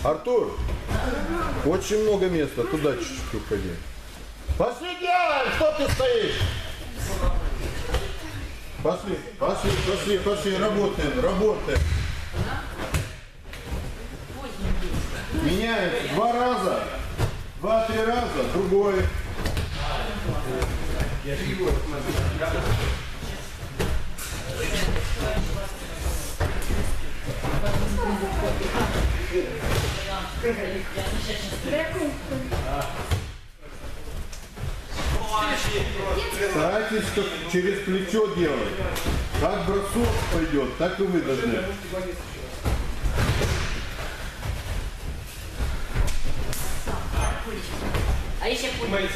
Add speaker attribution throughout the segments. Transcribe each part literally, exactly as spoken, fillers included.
Speaker 1: Артур, очень много места, туда чуть-чуть уходи. Пошли делаем, что ты стоишь? Пошли, пошли, пошли, пошли, работаем, работаем. Меняем два раза, два-три раза, другой. Старайтесь, чтобы через плечо делать. Как бросок пойдет, так и вы должны.
Speaker 2: А еще пуль.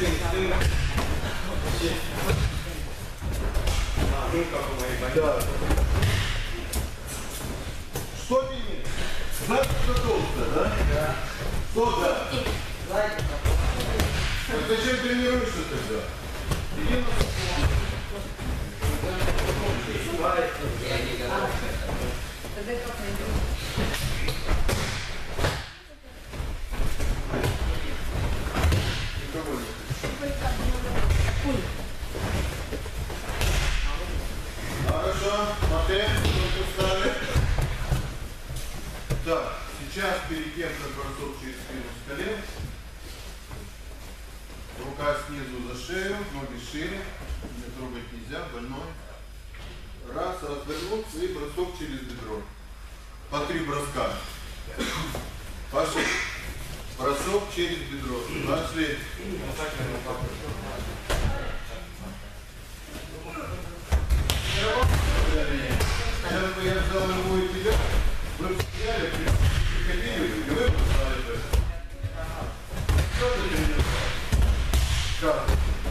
Speaker 1: Да. Что видишь? Знаешь, что толстая, да? Да. Что да? А зачем тренируешься тогда? Иди на Хорошо, смотри, руку ставим. Так, сейчас перед тем, как бросок через спину с колен, рука снизу за шею, ноги шире, не трогать нельзя, больной. Раз, развернуться и бросок через бедро. По три броска. Пошли. Бросок через бедро. Пошли. Сейчас бы я взял его и тебя, вы бы взяли, приходили, и вы бы знали бы. Что ты делаешь? Как?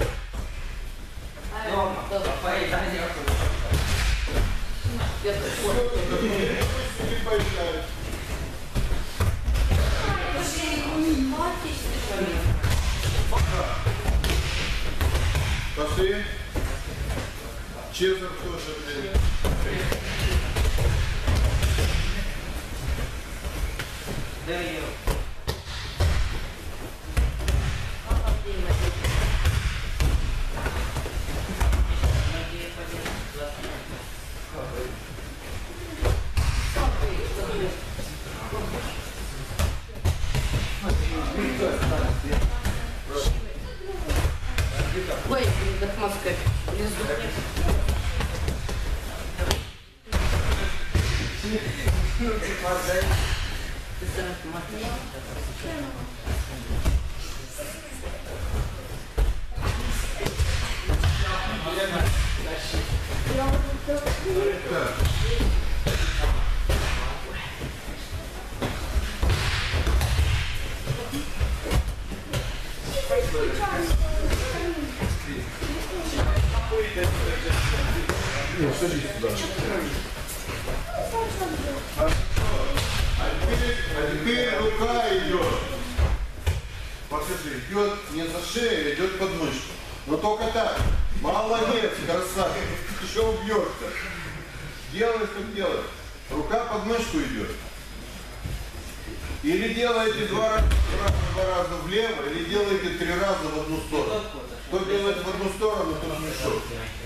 Speaker 1: Пошли. Чезар тоже, блин.
Speaker 2: Ой, как маска.
Speaker 1: Ну, садись сюда. А теперь, а теперь рука идет. Покажи, идет не за шею, идет под мышку. Но только так. Молодец, красавец. Еще убьешь-то. Делай, что делаешь. Рука под мышку идет. Или делаете два раза, два раза влево, или делаете три раза в одну сторону. Кто делает в одну сторону, тот мешок.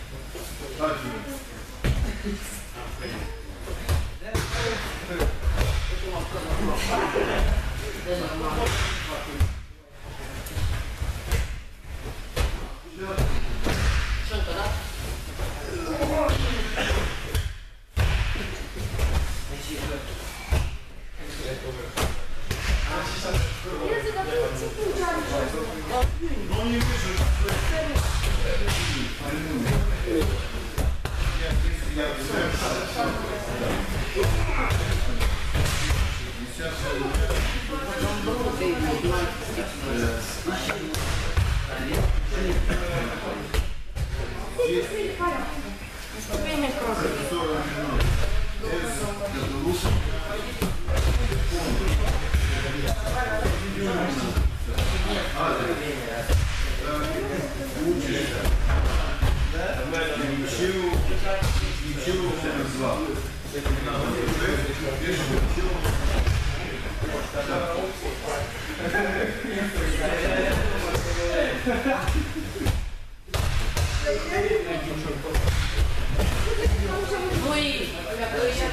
Speaker 1: Ну не вижу. Ничего, ничего,
Speaker 2: Ну и какой еще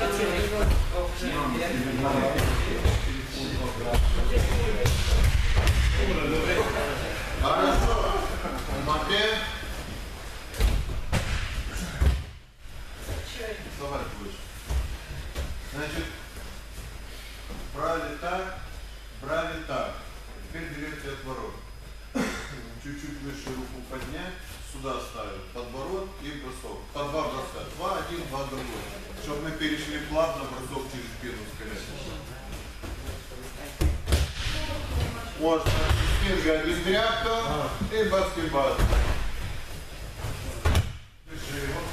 Speaker 1: Хорошо. Мопед. Вставай выше. Значит, брали так, брали так. Теперь берете отворот. Чуть-чуть выше руку поднять, сюда ставить подворот и бросок. По два броска. Два, один, два, другой. Чтобы мы перешли плавно бросок через спину скорее. Можно спинга без дряпка и баскетбол. Держи его.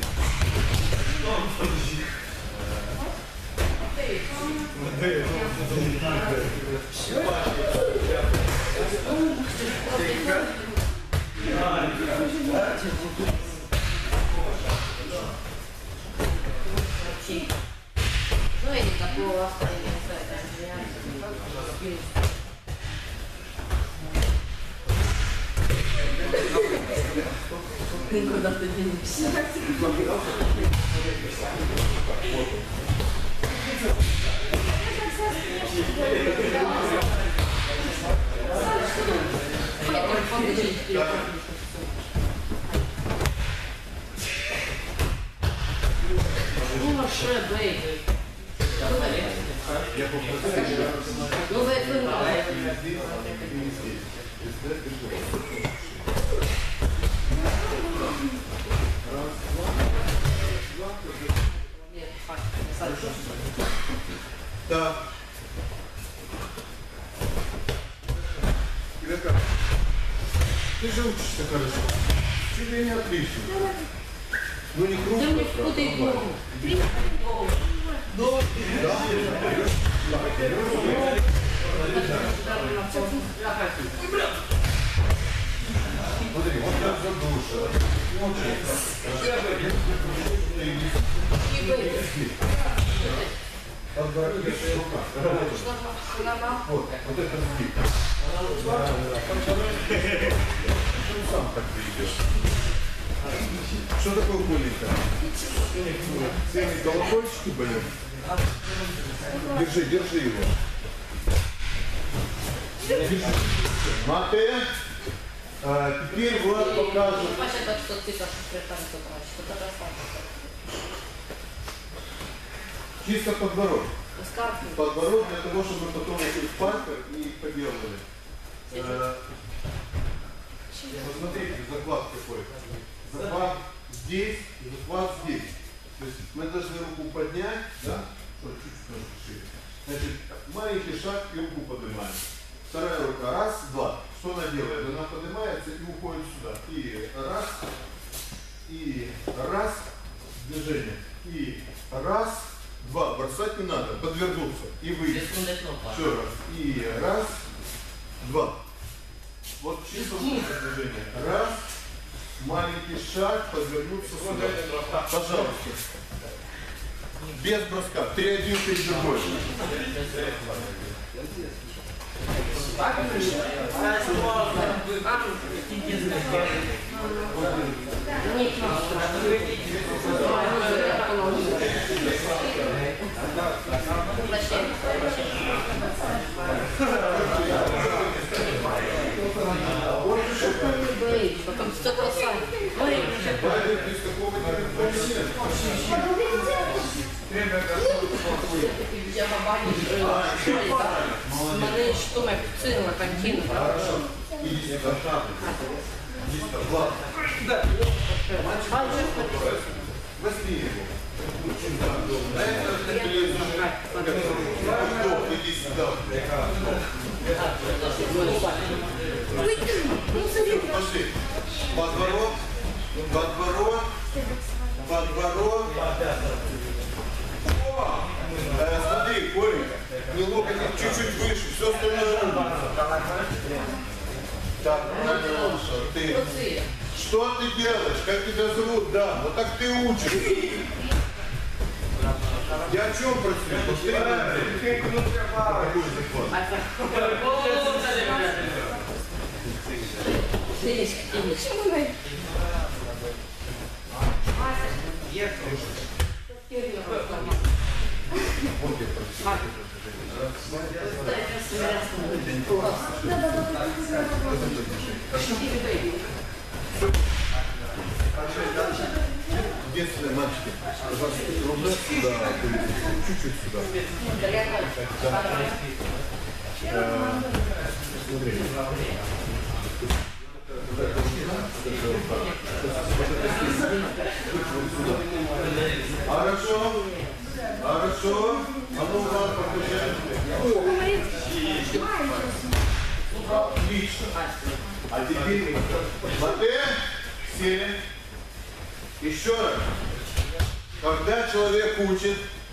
Speaker 2: Ну и такого оставили. Никуда ты денешься. Ну, вообще, бейби. Ну, бейби,
Speaker 1: Да. Грека, ты же учишься хорошо. Тебе не отлично. Ну не круто.
Speaker 2: Да мне впутай голову.
Speaker 1: Ну, да. Смотри, вот так задуша. Вот, вот это сдвиг. Он сам так придет. Что такое кулика? Цельный колокольчики болят? Держи, держи его. Держи. Мате. А, теперь Влад покажет. Чисто подбород. Подбород для того, чтобы потом эти в пальцах и поделали. Э, посмотрите, захват какой. Захват здесь, захват здесь. То есть мы должны руку поднять, да? Чуть-чуть немножко шире. Значит, маленький шаг и руку поднимаем. Вторая рука. Раз, два. Что она делает? Она поднимается и уходит сюда. И раз, и раз, движение. И раз, два. Бросать не надо. Подвернуться. И выйти. Еще раз. И раз, два. Вот чисто движение. Раз, маленький шаг, подвернуться сюда. Пожалуйста. Без броска. Три, один, три, другой.
Speaker 2: Потом все бросаем. Я бабанишь. Смотри, что мы цельно контину.
Speaker 1: Хорошо. Иди сюда. Иди сюда. Влад. Да. Возьми его. Иди сюда. Пошли. Подворот. Подворот. Подворот. О! Э, смотри, Коленька, не локоть чуть-чуть выше, все остальное ровно. Так, ты, что ты делаешь? Как тебя зовут? Да, вот так ты учишь. Я о чем просил? Быстрее. Какой захват?
Speaker 2: Сидишь, сидишь.
Speaker 1: Единственное, мальчики, пожалуйста, ровно сюда, чуть-чуть сюда. Да. Смотри. Хорошо. Хорошо. А ну, Влад, покажи. Отлично. А теперь латте, сели. Еще раз. Когда человек учит,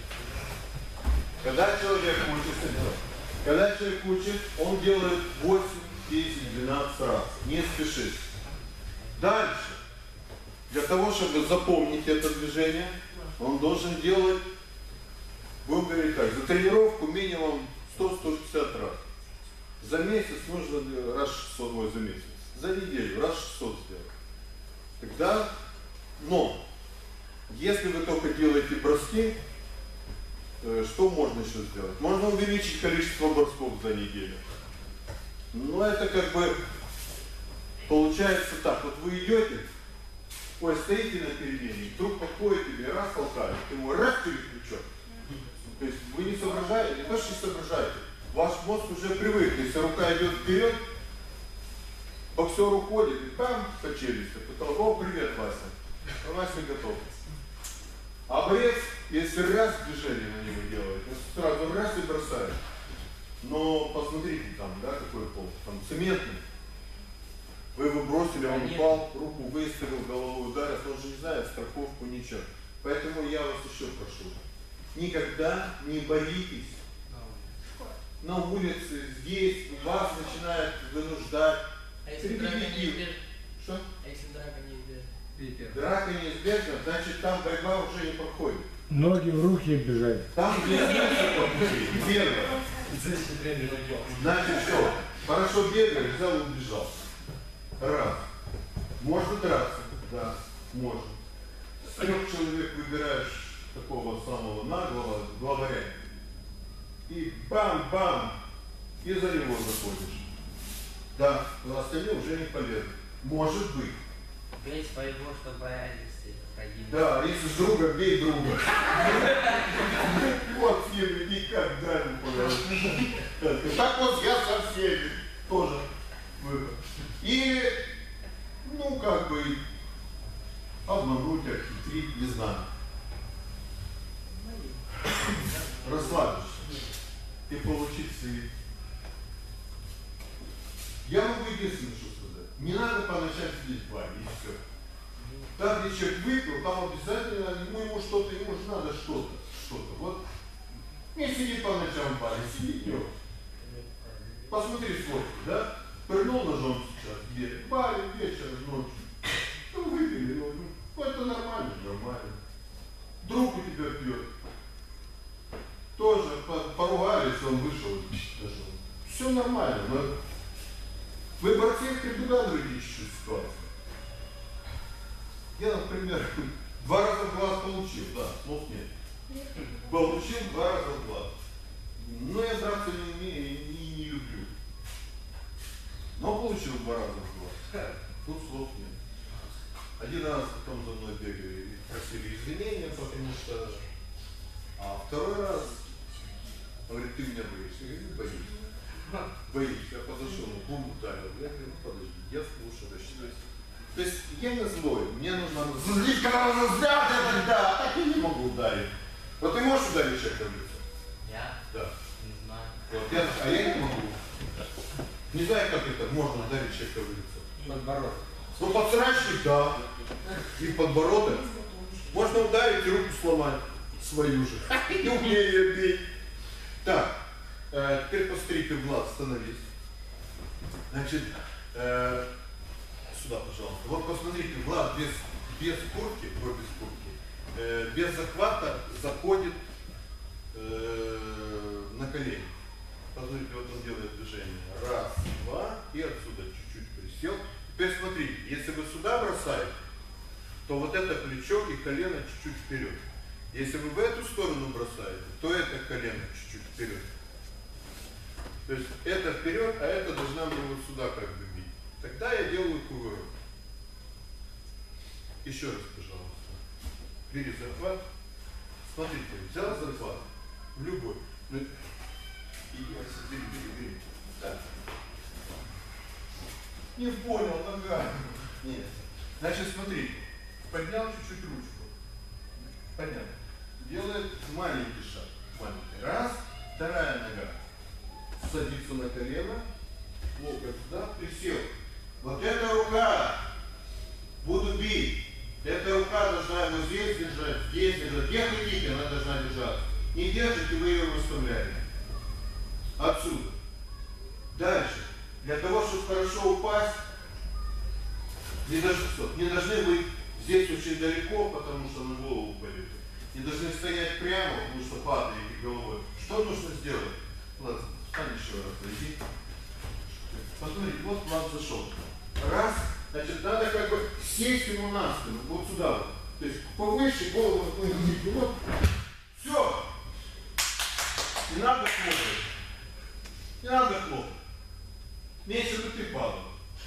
Speaker 1: когда человек учит, когда человек учит, он делает восемь, десять, двенадцать раз. Не спешит. Дальше. Для того, чтобы запомнить это движение, он должен делать, будем говорить так, за тренировку минимум сто — сто шестьдесят раз. За месяц нужно раз шестьсот, ой, за месяц. За неделю раз шестьсот сделать. Тогда, но, если вы только делаете броски, что можно еще сделать? Можно увеличить количество бросков за неделю. Но это как бы получается так. Вот вы идете, ой, стоите на перемене, вдруг подходит тебе, раз толкает, ты ему раз через плечо. То есть вы не соображаете, не то что не соображаете, ваш мозг уже привык. Если рука идет вперед, боксер уходит и бам, по челюсти. Потом, о, привет, Вася. Вася готов. А борец, если раз движение на него делает, он сразу раз и бросает. Но посмотрите там, да, какой пол, там цементный. Вы его бросили, он упал, руку выставил, головой ударил, он же не знает страховку, ничего. Поэтому я вас еще прошу, никогда не боритесь на улице, здесь, вас начинают вынуждать.
Speaker 3: А если драка неизбежна?
Speaker 1: Что?
Speaker 3: А если драка неизбежна?
Speaker 1: Драка неизбежна, значит там борьба уже не проходит.
Speaker 4: Ноги в руки бежать.
Speaker 1: Там где первое. Значит что? Хорошо бегали, взял и убежал. Раз. Можно драться? Да, можно. С трех человек выбираешь такого самого наглого главаря. И бам-бам. И за него заходишь. Да, но остальные уже не полезны. Может быть.
Speaker 3: Бей своего, чтобы реальности ходили.
Speaker 1: Да, если с друга, бей друга. Вот фильм, никогда не понравился. Так вот я со всеми тоже выход. Или, ну как бы, обмануть, обхитрить, не знаю. Расслабишься и получить свои. Я могу единственное, что сказать. Не надо по ночам сидеть в бане, и все. Там, где человек выпил, там обязательно ему, ему что-то, ему же надо что-то, что-то. Вот не сиди по ночам в бане, сиди днем. Посмотри сводки, да? Пырнул ножом сейчас, где? В баре, вечером, ночью. Ну, выпили, ну, ну, это нормально, нормально. Друг у тебя пьет. Тоже поругались, он вышел, ножом. Все нормально, но вы, борцы, предугадываете чуть-чуть ситуацию. Я, например, два раза в глаз получил, да, слов нет. Получил два раза в глаз. Но я драться не умею и не, не люблю. Но получил два раза в глаз. Тут слов нет. Один раз потом за мной бегали и просили извинения, потому что... А второй раз, говорит, ты меня боишься. Я говорю, боюсь. Боюсь. Я подошел, ну, бум ударил. Я говорю, ну подожди, я слушаю, рассчитываюсь. То есть я не злой, мне нужно злить, когда нужно взять, тогда, так я не могу ударить. Вот ты можешь ударить человека в лицо?
Speaker 3: Я?
Speaker 1: Да.
Speaker 3: Не знаю.
Speaker 1: Вот я, а я не могу. Не знаю, как это можно ударить человека в лицо.
Speaker 3: Подбородок.
Speaker 1: Ну, подсрачник, да. И подбородок. Можно ударить и руку сломать. Свою же. Не умею ее бить. Так, э, теперь посмотрите в глаз, становись. Значит, э, сюда, пожалуйста. Вот посмотрите, Влад без, без куртки, ой, без куртки, э, без захвата заходит э, на колени. Посмотрите, вот он делает движение. Раз, два, и отсюда чуть-чуть присел. Теперь смотрите. то вот это плечо и колено чуть-чуть вперед. Если вы в эту сторону бросаете, то это колено чуть-чуть вперед. То есть это вперед, а это должна мне вот сюда как бы бить. Тогда я делаю кувырок. Еще раз, пожалуйста. Бери захват. Смотрите, взял захват. В любой. Ну, и бери, бери, бери. Так. Не понял, нога. Нет. Значит, смотрите. Поднял чуть-чуть ручку. Поднял. Делает маленький шаг. Маленький. Раз. Вторая нога. Садится на колено. Локоть сюда. Присел. Вот эта рука. Буду бить. Эта рука должна его здесь держать, здесь держать. Где хотите, она должна держаться. Не держите, вы ее выставляете. Отсюда. Дальше. Для того, чтобы хорошо упасть, не должны, не должны быть здесь очень далеко, потому что на голову упадет. Не должны стоять прямо, потому что падаете головой. Что нужно сделать? Ладно, встань еще раз, дойди. Посмотрите, вот план зашел. Раз. Значит, надо как бы сесть ему на спину, вот сюда вот. То есть повыше голову наклонить. Вот. Все. Не надо хлопать. Не надо хлопать. Меньше бы ты падал.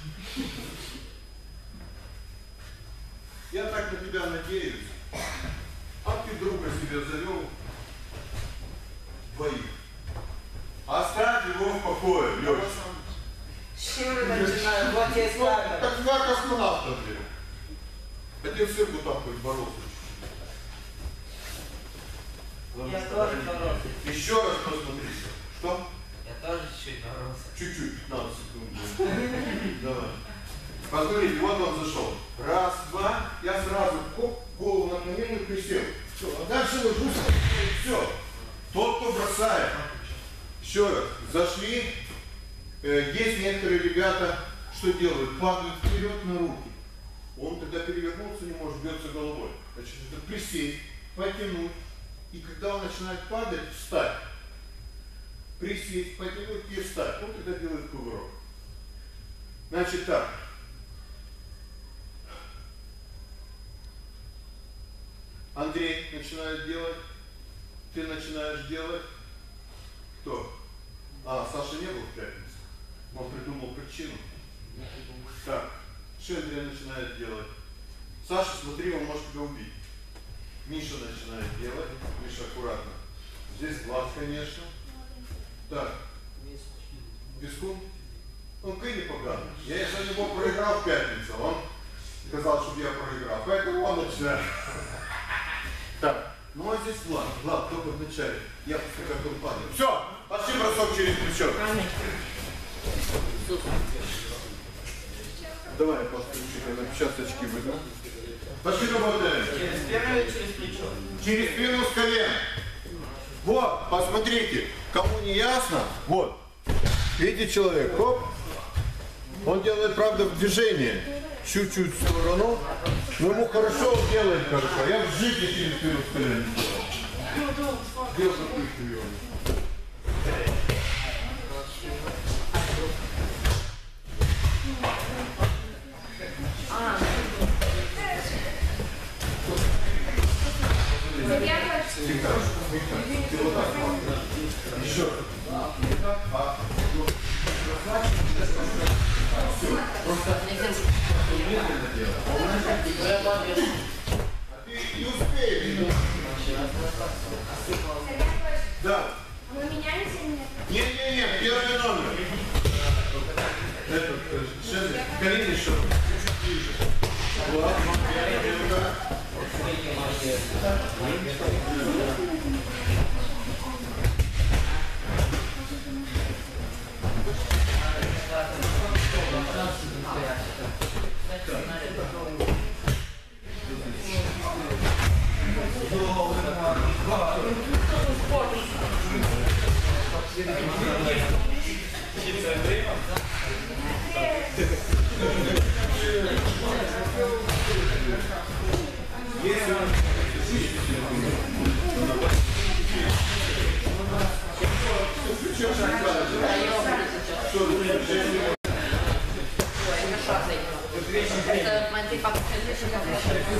Speaker 1: Я так на тебя надеюсь. А ты друга себе завел двоих. Оставь его в покое, Лёша.
Speaker 5: Чего вы начинаете? Вот есть камера.
Speaker 1: Как два космонавта, блин. Один сын вот так хоть боролся.
Speaker 5: Я тоже боролся.
Speaker 1: Еще раз посмотрите. Что?
Speaker 3: Я тоже чуть-чуть боролся.
Speaker 1: Чуть-чуть, пятнадцать секунд. Давай. Посмотрите, вот он зашел. Раз, два. Я сразу хоп, голову наклонил и присел. Все. А дальше ложусь. Все. Тот, кто бросает. Еще раз. Зашли. Есть некоторые ребята, что делают? Падают вперед на руки. Он, когда перевернуться не может, бьется головой. Значит, это присесть, потянуть. И когда он начинает падать, встать. Присесть, потянуть и встать. Он тогда делает кувырок. Значит так. Андрей начинает делать. Ты начинаешь делать. Кто? А, Саша не был в пятницу. Он придумал причину. Так, Шендрия начинает делать. Саша, смотри, он может тебя убить. Миша начинает делать. Миша, аккуратно. Здесь глаз, конечно. Так. Пескун. Он кыни поганый. Я из-за него проиграл в пятницу. Он сказал, чтобы я проиграл. Поэтому он начинает. Так. Ну а здесь Влад. Влад, только в начале. Я как он падает. Все, пошли бросок через плечо. Давай, подключи, сейчас очки выйду. Пошли работаем.
Speaker 5: Через спину или через плечо?
Speaker 1: Через спину с колен. Вот, посмотрите, кому не ясно, вот. Видите человек, хоп. Он делает, правда, в движении. Чуть-чуть в сторону. Но ему хорошо, он делает хорошо. Я в жизни через спину с колен не делал. Где запустил его? Еще. Просто медленно делай. Ты не успеешь. Да.
Speaker 6: Мы меняемся или нет?
Speaker 1: Не-не-не, первый номер. Это, Шендрик, колени еще. Чуть-чуть ближе. Вот.
Speaker 2: Это mai întâi fac cele și ca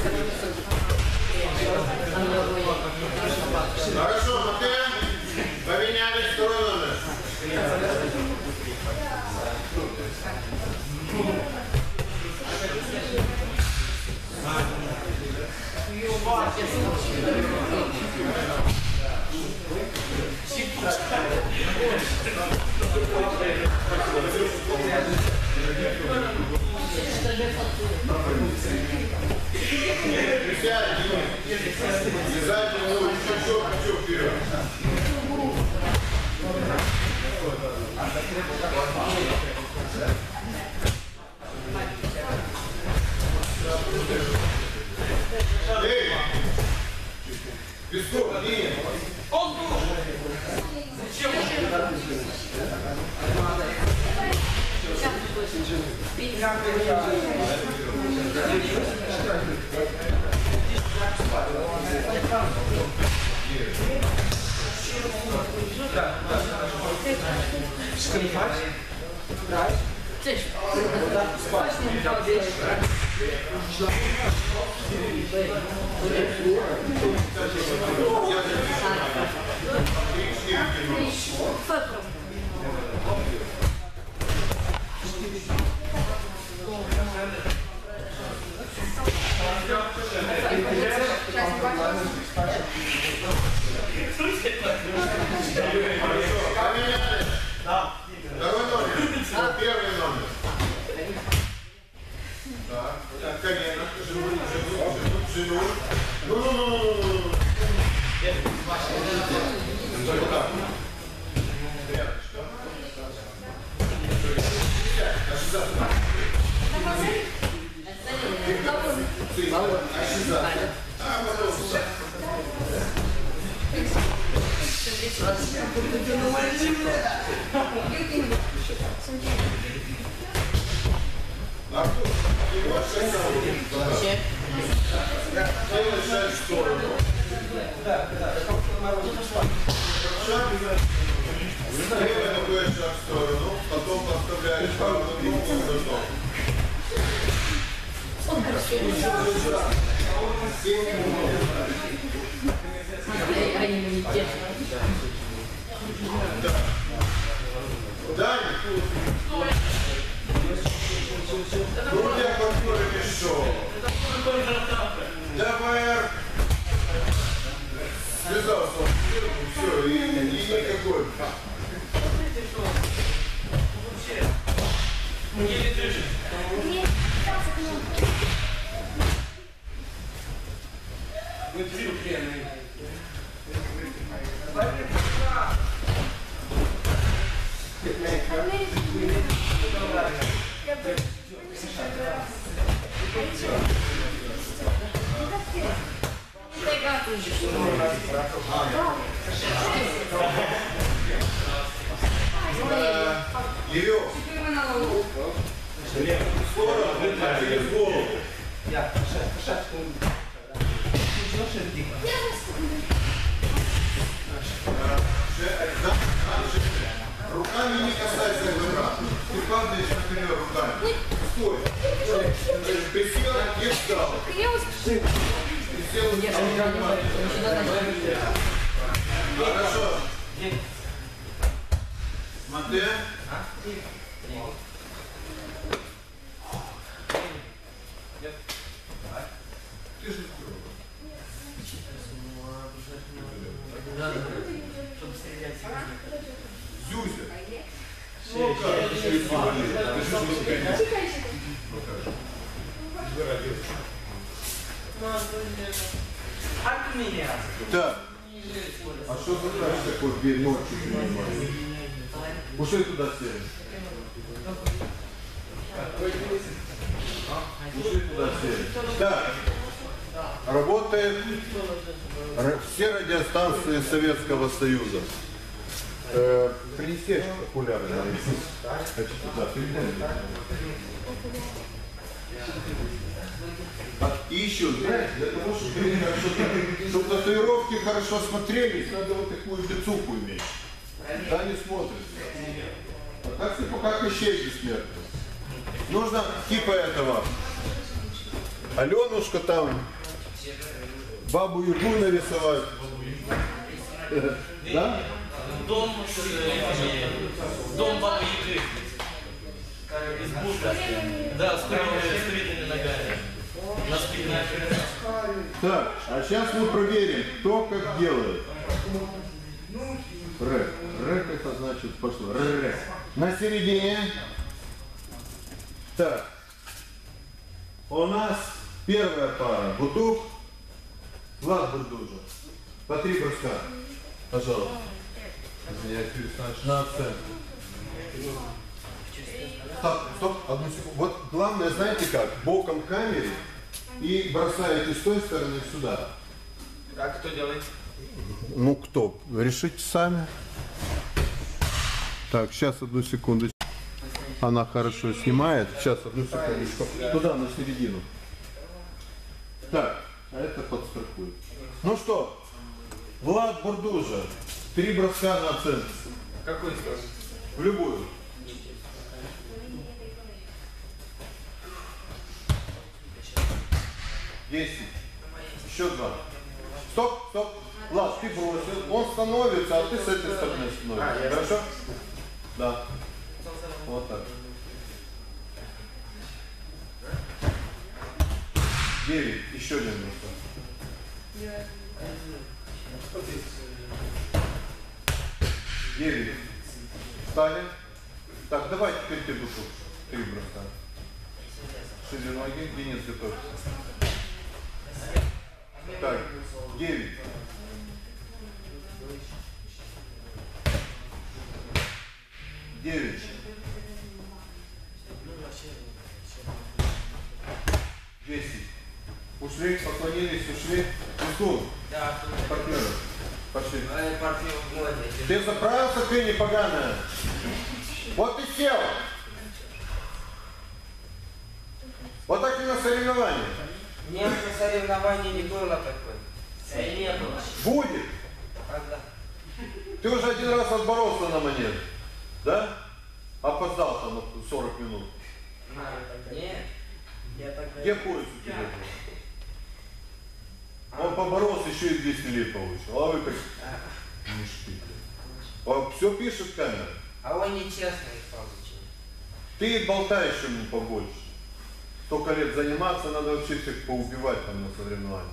Speaker 1: Хорошо, Матвей, поменяли второй номер. Присядь, лизать ему, чуть-чуть, чуть вперед. Эй! Песков, нет!
Speaker 3: Он был! Зачем он?
Speaker 5: Скрипать? Брать?
Speaker 2: Цеști.
Speaker 5: Спать?
Speaker 2: Fă
Speaker 1: Да. Второй номер. Первый номер. Да. Так, колено. Жену, жену, жену, жену. Ну, ну, ну, ну, ну, ну. Вот так. Рядышком. А, пожалуйста. Артур, ты можешь шаг делай шаг в сторону. Шаг. Делай такой шаг в сторону, потом поставляешь правую руку в зато. Дань! Ну, у тебя партнер мешок. Давай. Связался он сверху, все, и, и никакой.
Speaker 3: Еле дышит.
Speaker 1: Левёв. В сторону, а через голову. Руками не касайся ковра. Ты падаешь, например, руками. Стой. Присел и встал. Присел и встал. Хорошо. Смотри. Ты же
Speaker 3: Чтобы стрелять.
Speaker 1: Зюзя. Ну как? Ты же не болеешь. Ты же не болеешь.
Speaker 3: От меня.
Speaker 1: Так. А что за врач такой в ночью принимает? Ушли туда сели. Ушли туда сели. Так. Работает все радиостанции Советского Союза. Э, принеси окуляры. Хочу туда. И еще, знаете, для того, чтобы, чтобы татуировки хорошо смотрелись, надо вот такую бицуху иметь. Да, не смотрится. А так ты пока кощей бессмертный. Нужно типа этого. Аленушка там, бабу Ягу нарисовать. Да?
Speaker 3: Дом с э, дом бабы Яги. Избушка. Да, с куриными, с куриными ногами. На спине.
Speaker 1: Так, а сейчас мы проверим, кто как делает. Р. Р это значит пошло. Р. На середине. Так. У нас первая пара. Бутук. Влад Бурдужа. По три броска. Пожалуйста. Извиняюсь, значит, на акцент. Стоп, стоп, одну секунду. Вот главное, знаете как? Боком к камере и бросаете с той стороны сюда.
Speaker 3: А кто делает?
Speaker 1: Ну кто? Решите сами. Так, сейчас одну секунду. Она хорошо снимает. Сейчас одну секундочку. Туда, на середину. Так, а это подстрахует. Ну что, Влад Бурдужа. Три броска на центр.
Speaker 3: Какой стороны?
Speaker 1: В любую. Десять. Еще два. Стоп, стоп. Влад, ты бросил. Он становится, а ты с этой стороны становишься. Хорошо? Да. Вот так. Девять. Еще один бросок. Девять. Встали. Так, давай теперь ты душу. Три броска. Шире ноги. Денис, готовься. Так, девять. Девять. Десять. Ушли, поклонились, ушли. Устун.
Speaker 3: Да,
Speaker 1: Партнеры. Пошли.
Speaker 3: партнер молодец.
Speaker 1: Ты заправился, ты непоганая. Вот ты сел. Вот так и на соревновании.
Speaker 5: Нет, на соревновании не было такой.
Speaker 3: Не было.
Speaker 1: Будет.
Speaker 5: Когда?
Speaker 1: Ты уже один раз отборолся на монет. Да? Опоздал там на сорок минут.
Speaker 5: Нет. Я так...
Speaker 1: Где пояс у тебя был? Он поборолся, еще и двести лет получил. А вы как мешки. А все пишет камера.
Speaker 5: А он нечестно их получил.
Speaker 1: Ты болтаешь ему побольше. Столько лет заниматься, надо вообще всех поубивать там на соревнованиях.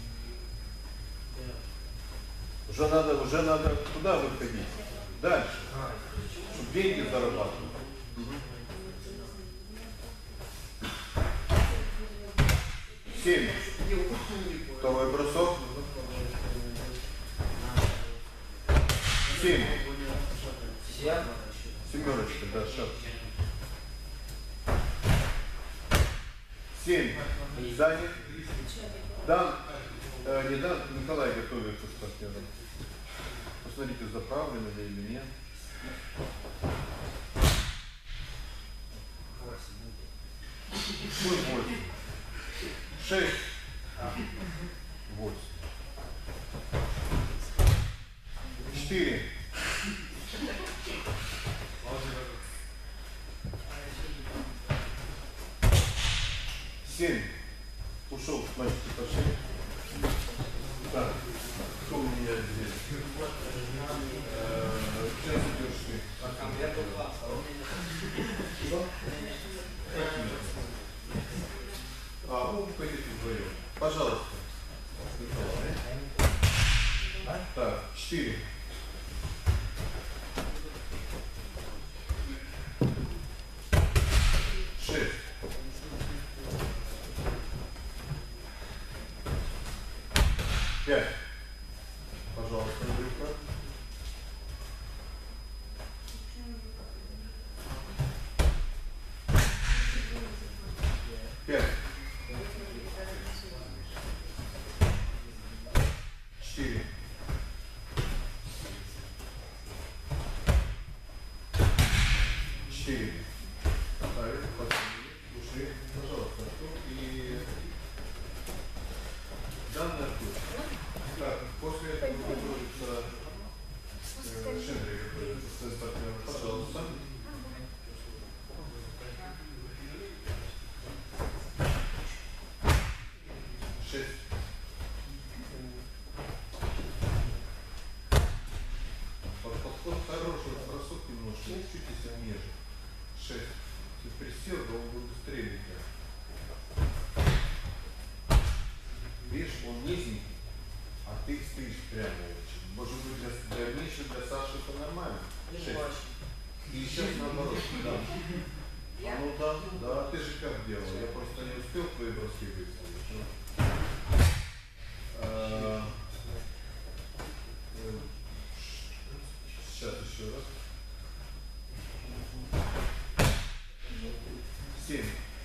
Speaker 1: Уже надо, уже надо куда выходить? Дальше. Чтобы деньги зарабатывать. Семь. Второй бросок. Семь.
Speaker 5: Все?
Speaker 1: Семерочка, да, сейчас. Семь. Занят. Дан, э, не Дан, Николай готовится с партнером. Посмотрите, заправлено ли или нет. Восемь. Восемь. Шесть. Восемь. Четыре. Семь. Ушел, мальчики, пошли. Так, кто у меня здесь? Сейчас идешь ты. А, ну, пойдите вдвоем. Пожалуйста. Так, четыре. Шесть. Пять. Пожалуйста, Андрюха. Пять. Четыре. Четыре. Ставить, поставить, ушли. Пожалуйста, Артур. И данный Артур. Так, после этого готовится э, Шендрик, готовится с партнером. Пожалуйста. шесть. И сейчас наоборот, да. А ну да, да, ты же как делал? Я просто не успел твои броски выставить. А, сейчас еще раз. Семь.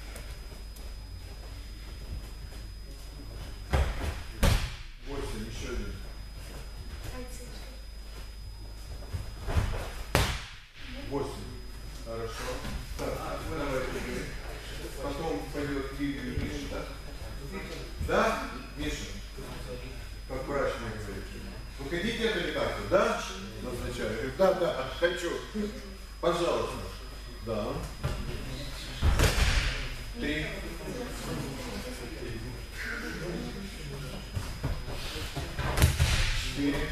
Speaker 1: Восемь, еще один. Восемь. Хорошо. Так, давай. Потом пойдет Лилия и Миша, да? Да, Миша? Как врач мне говорит. Вы хотите это или как-то? Да? Назначаю. Говорит, да, да, хочу. Пожалуйста. Да. Три. Четыре.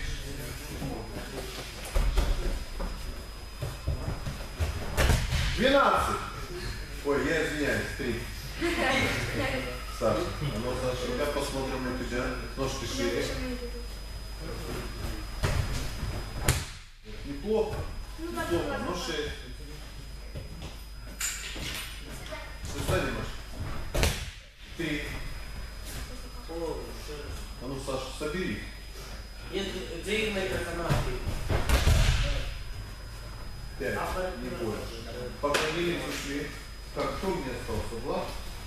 Speaker 1: Двенадцать. Ой, я извиняюсь. Три. Саша, а ну, Саша, я посмотрим на тебя. Ножки шире. Неплохо. Неплохо, но шесть. Встань, Маша. Три. А ну, Саша, собери.
Speaker 5: Где их персонажи?
Speaker 1: Пять, не больше. Поклонились, ушли. Так, кто мне остался? Влад?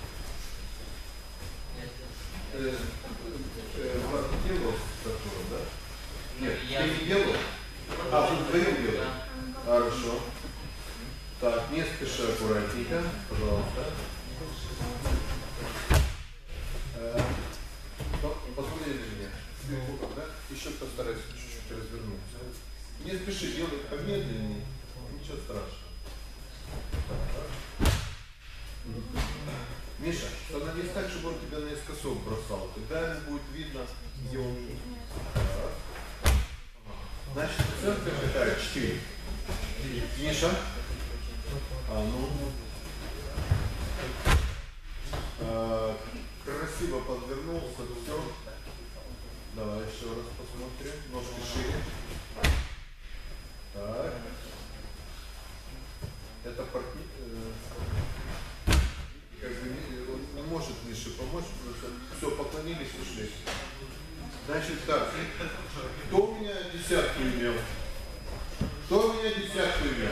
Speaker 1: Э, э, Влад делал такого, да? Нет, ты не делал? А, ты вдвоем делал? Хорошо. Так, не спеши, аккуратненько, пожалуйста. Э, Посмотрите на меня. Да? Еще постарайся чуть-чуть развернуться. Не спеши, делай помедленнее. Ничего страшного. Миша, становись так, чтобы он тебя наискосок бросал. Тогда будет видно, где он. Так. Значит, центр какая? Четыре. Миша. А ну. А, красиво подвернулся. Все. Давай еще раз посмотрим. Ножки шире. Так. Это партнер. Э, как бы не, он не может Мише помочь, потому что все, поклонились и ушли. Значит так, кто у меня десятку имел? Кто у меня десятку имел?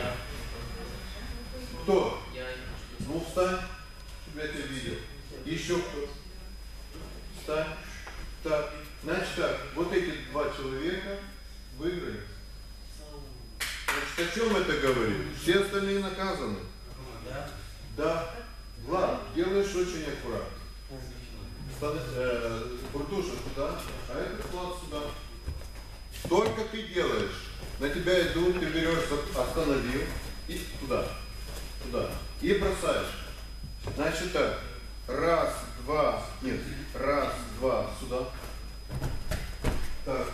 Speaker 1: Кто? Ну встань, чтобы я тебя видел. Еще кто? Встань. Так, значит так, вот эти два человека выиграли. Значит, о чем это говорит? Все остальные наказаны.
Speaker 3: Да.
Speaker 1: Да. Влад, делаешь очень аккуратно. Э, Бурдуша туда, а этот Влад сюда. Только ты делаешь. На тебя идут, ты берешь, остановил и туда. Туда. И бросаешь. Значит так. Раз, два, нет. Раз, два, сюда. Так.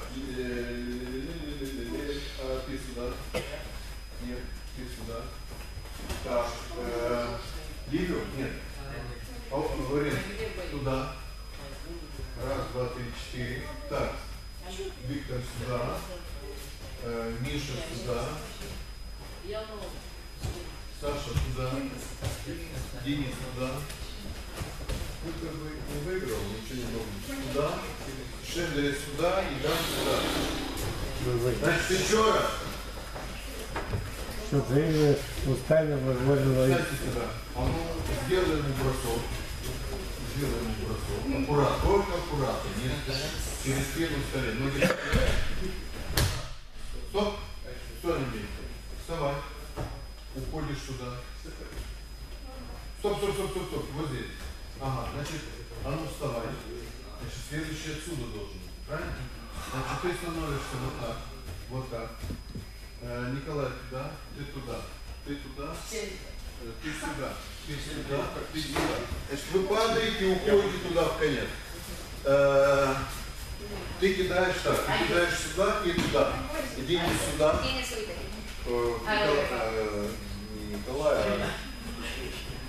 Speaker 1: А ты сюда. Нет, ты сюда. Так. Э, Ливер? Нет. Говорим. Туда. Раз, два, три, четыре. Так. Виктор сюда. Э, Миша сюда. Саша туда. Денис туда. Ну, как бы не выиграл, ничего не могу. Сюда. Шендель сюда и дам сюда. Значит, еще раз.
Speaker 4: Что ты устали, возможно,
Speaker 1: Кстати, сюда. А ну, сделай ему бросок. Сделай ему бросок. Аккуратно, только аккуратно. Нет, через спину скорее. Ноги. Стоп. Что не видите? Вставай. Уходишь сюда. Стоп, стоп, стоп, стоп, стоп. Вот здесь. Ага, значит, а ну вставай. Значит, следующий отсюда должен быть. Правильно? Значит, ты становишься вот так. Вот так. Э, Николай, туда, ты туда. Ты туда. Э, ты сюда. Ты сюда, ты сюда. Значит, вы падаете и уходите туда в конец. Э, ты кидаешь так. Ты кидаешь сюда и туда. Иди не сюда. Э, Николай, э, не Николай, а...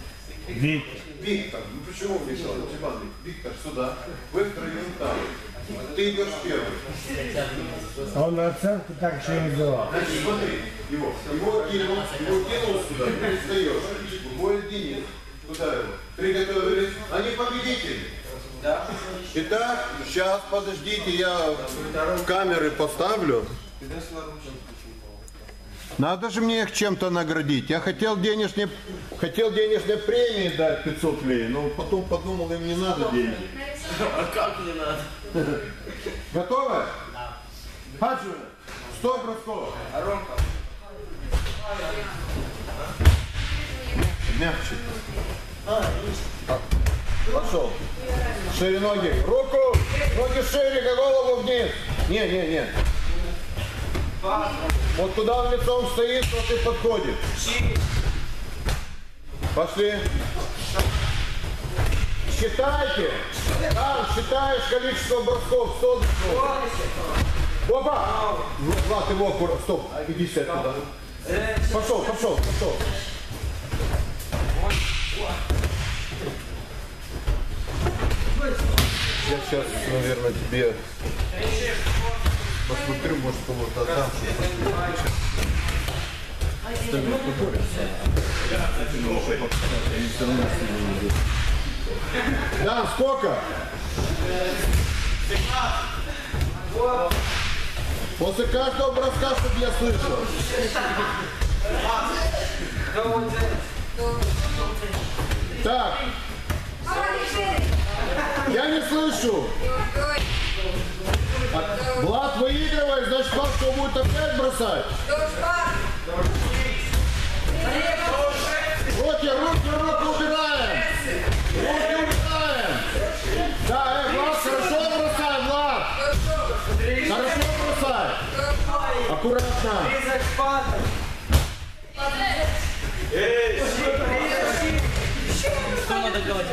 Speaker 4: Виктор.
Speaker 1: Виктор, ну почему Виктор? Виктор, сюда. Вы втроем там. Ты идешь первый.
Speaker 4: Он оценку так еще не давал.
Speaker 1: Значит, смотри, его, его кинул, его кинул сюда, ты встаешь. Выходит Денис. Куда его? Приготовились. Они победители.
Speaker 5: Да.
Speaker 1: Итак, сейчас, подождите, я камеры поставлю. Надо же мне их чем-то наградить. Я хотел денежные, хотел денежные премии дать пятьсот лей, но потом подумал, им не надо денег.
Speaker 3: А как не надо?
Speaker 1: Готовы? Да. Хаджи, сто бросков.
Speaker 5: Ромка.
Speaker 1: Мягче. Пошел. Шире ноги. Руку. Ноги шире, голову вниз. Не, не, не. Вот туда он лицом стоит, вот и подходит. Пошли. Считайте. Там считаешь количество бросков. сто бросков. Опа! Влад, его аккуратно. Стоп. Иди сядь туда. Пошел, пошел, пошел. Я сейчас, наверное, тебе посмотрю, может, кого-то отдам, чтобы да, сколько? После каждого броска, чтобы я слышал. Так. Я не слышу. Влад выигрывает, значит, Пашка будет опять бросать. Руки, руки, руки убираем. Руки убираем. Да, э, Влад, хорошо бросай, Влад. Хорошо бросай. Аккуратно.
Speaker 3: Что надо делать?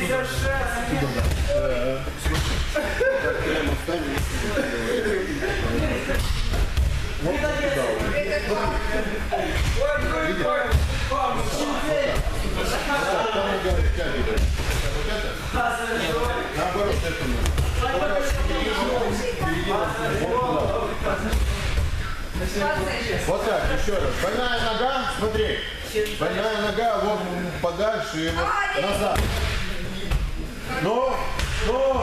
Speaker 1: Наоборот, этому. Вот так, еще раз. Больная нога, смотри. Больная нога, вот подальше и вот назад. Ну, ну.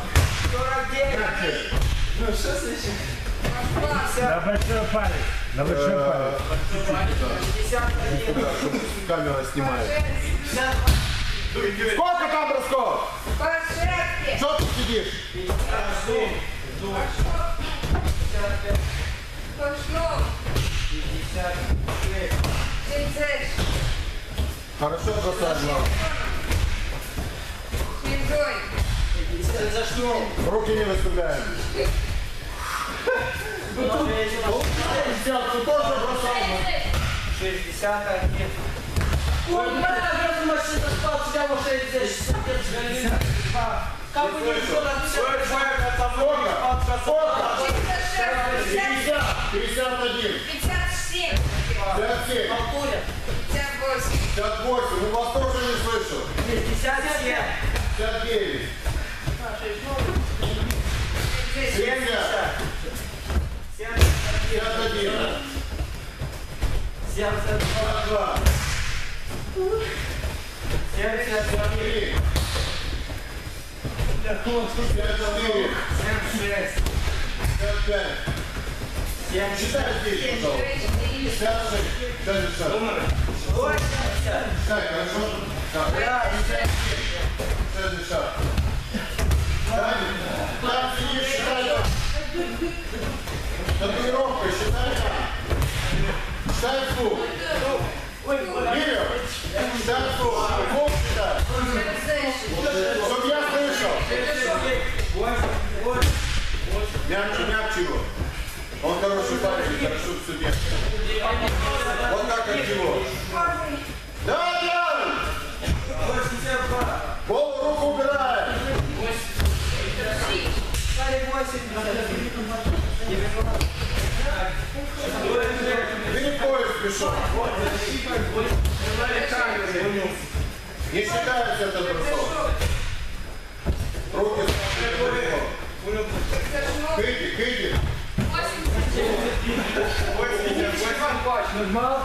Speaker 5: Ну что слышишь?
Speaker 4: На большой палец. На большой палец.
Speaker 1: Камера снимает. Сколько там бросков? Что ты сидишь? Хорошо бросать, Влад.
Speaker 5: За что?
Speaker 1: Руки не выставляем. Ты тоже бросал.
Speaker 5: шестьдесят один. Ой, бля, машина спал, тебя в шестьдесят два. Как бы не было,
Speaker 1: пятьдесят один.
Speaker 2: пятьдесят семь.
Speaker 1: пятьдесят семь.
Speaker 2: пятьдесят восемь.
Speaker 1: пятьдесят восемь. Ну вас тоже не слышу.
Speaker 5: пятьдесят семь.
Speaker 1: пятьдесят девять.
Speaker 5: семьдесят.
Speaker 1: пятьдесят один.
Speaker 5: семьдесят
Speaker 1: два.
Speaker 5: семьдесят три.
Speaker 1: пятьдесят четыре.
Speaker 5: семьдесят шесть.
Speaker 1: пятьдесят пять. Считай здесь, пожалуйста. пятьдесят шесть. Дальше шаг.
Speaker 5: восемьдесят.
Speaker 1: Так, хорошо? Так. Следующий шаг. Там сидишь, считай. Татуировка, считай там. Считай звук. Мирю, считай звук. Звук считай. Чтоб я слышал. Мягче, мягче его. Он хороший парень, хорошо все делает. Вот так от него. Да, да! Пол руку убираем. Ты не в поезд пришел. Не считается этот бросок. Руки. Хейти, хейти.
Speaker 2: восемьдесят девять.
Speaker 5: Нажимал?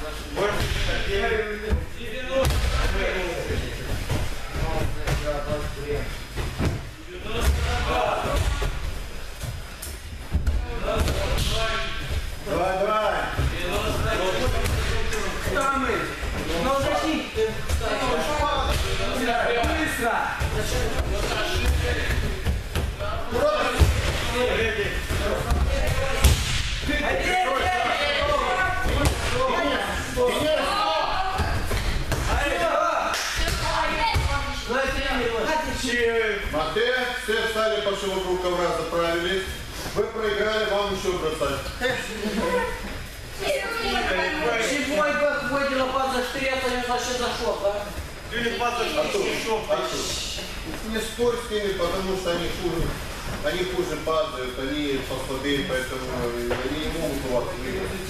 Speaker 1: Давай, давай.
Speaker 5: Там мы. Ну, защит. Быстро.
Speaker 1: Мате, все встали, пошли вокруг ковра, заправились. Вы проиграли, вам еще бросать.
Speaker 5: Седьмой год выйдет лопат за штырец, а не значит зашел, да?
Speaker 1: Артур, Артур, не спорь с ними, потому что они хуже, они хуже падают, они послабее, поэтому они не могут у вас выиграть.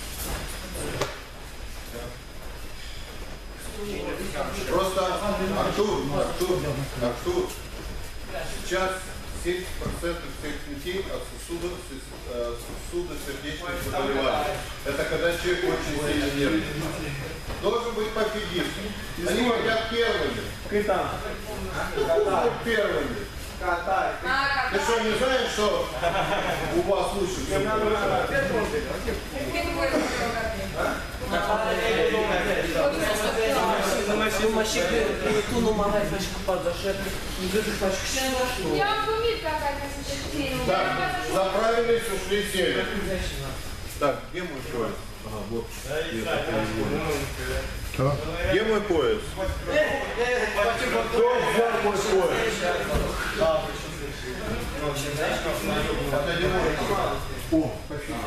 Speaker 1: Просто, Артур, Артур, Артур, сейчас семьдесят процентов всех смертей от сосудов, сосудо-сердечных заболеваний. Это когда человек очень сильно нервничает. Должен быть пофигист. Они хотят первыми.
Speaker 5: Кита.
Speaker 1: Катай. Первыми.
Speaker 5: Катай.
Speaker 1: Ты что, не знаешь, что у вас лучше все будет?
Speaker 5: Думаешь, ту намагай фашку подзашепнуть, не говоришь фашку.
Speaker 2: Я вам помню, какая-то
Speaker 1: Так, заправились, ушли, сели. Так, где мой пояс? Ага, вот. Где мой пояс? Кто взял мой пояс? Это не мой пояс. О, спасибо.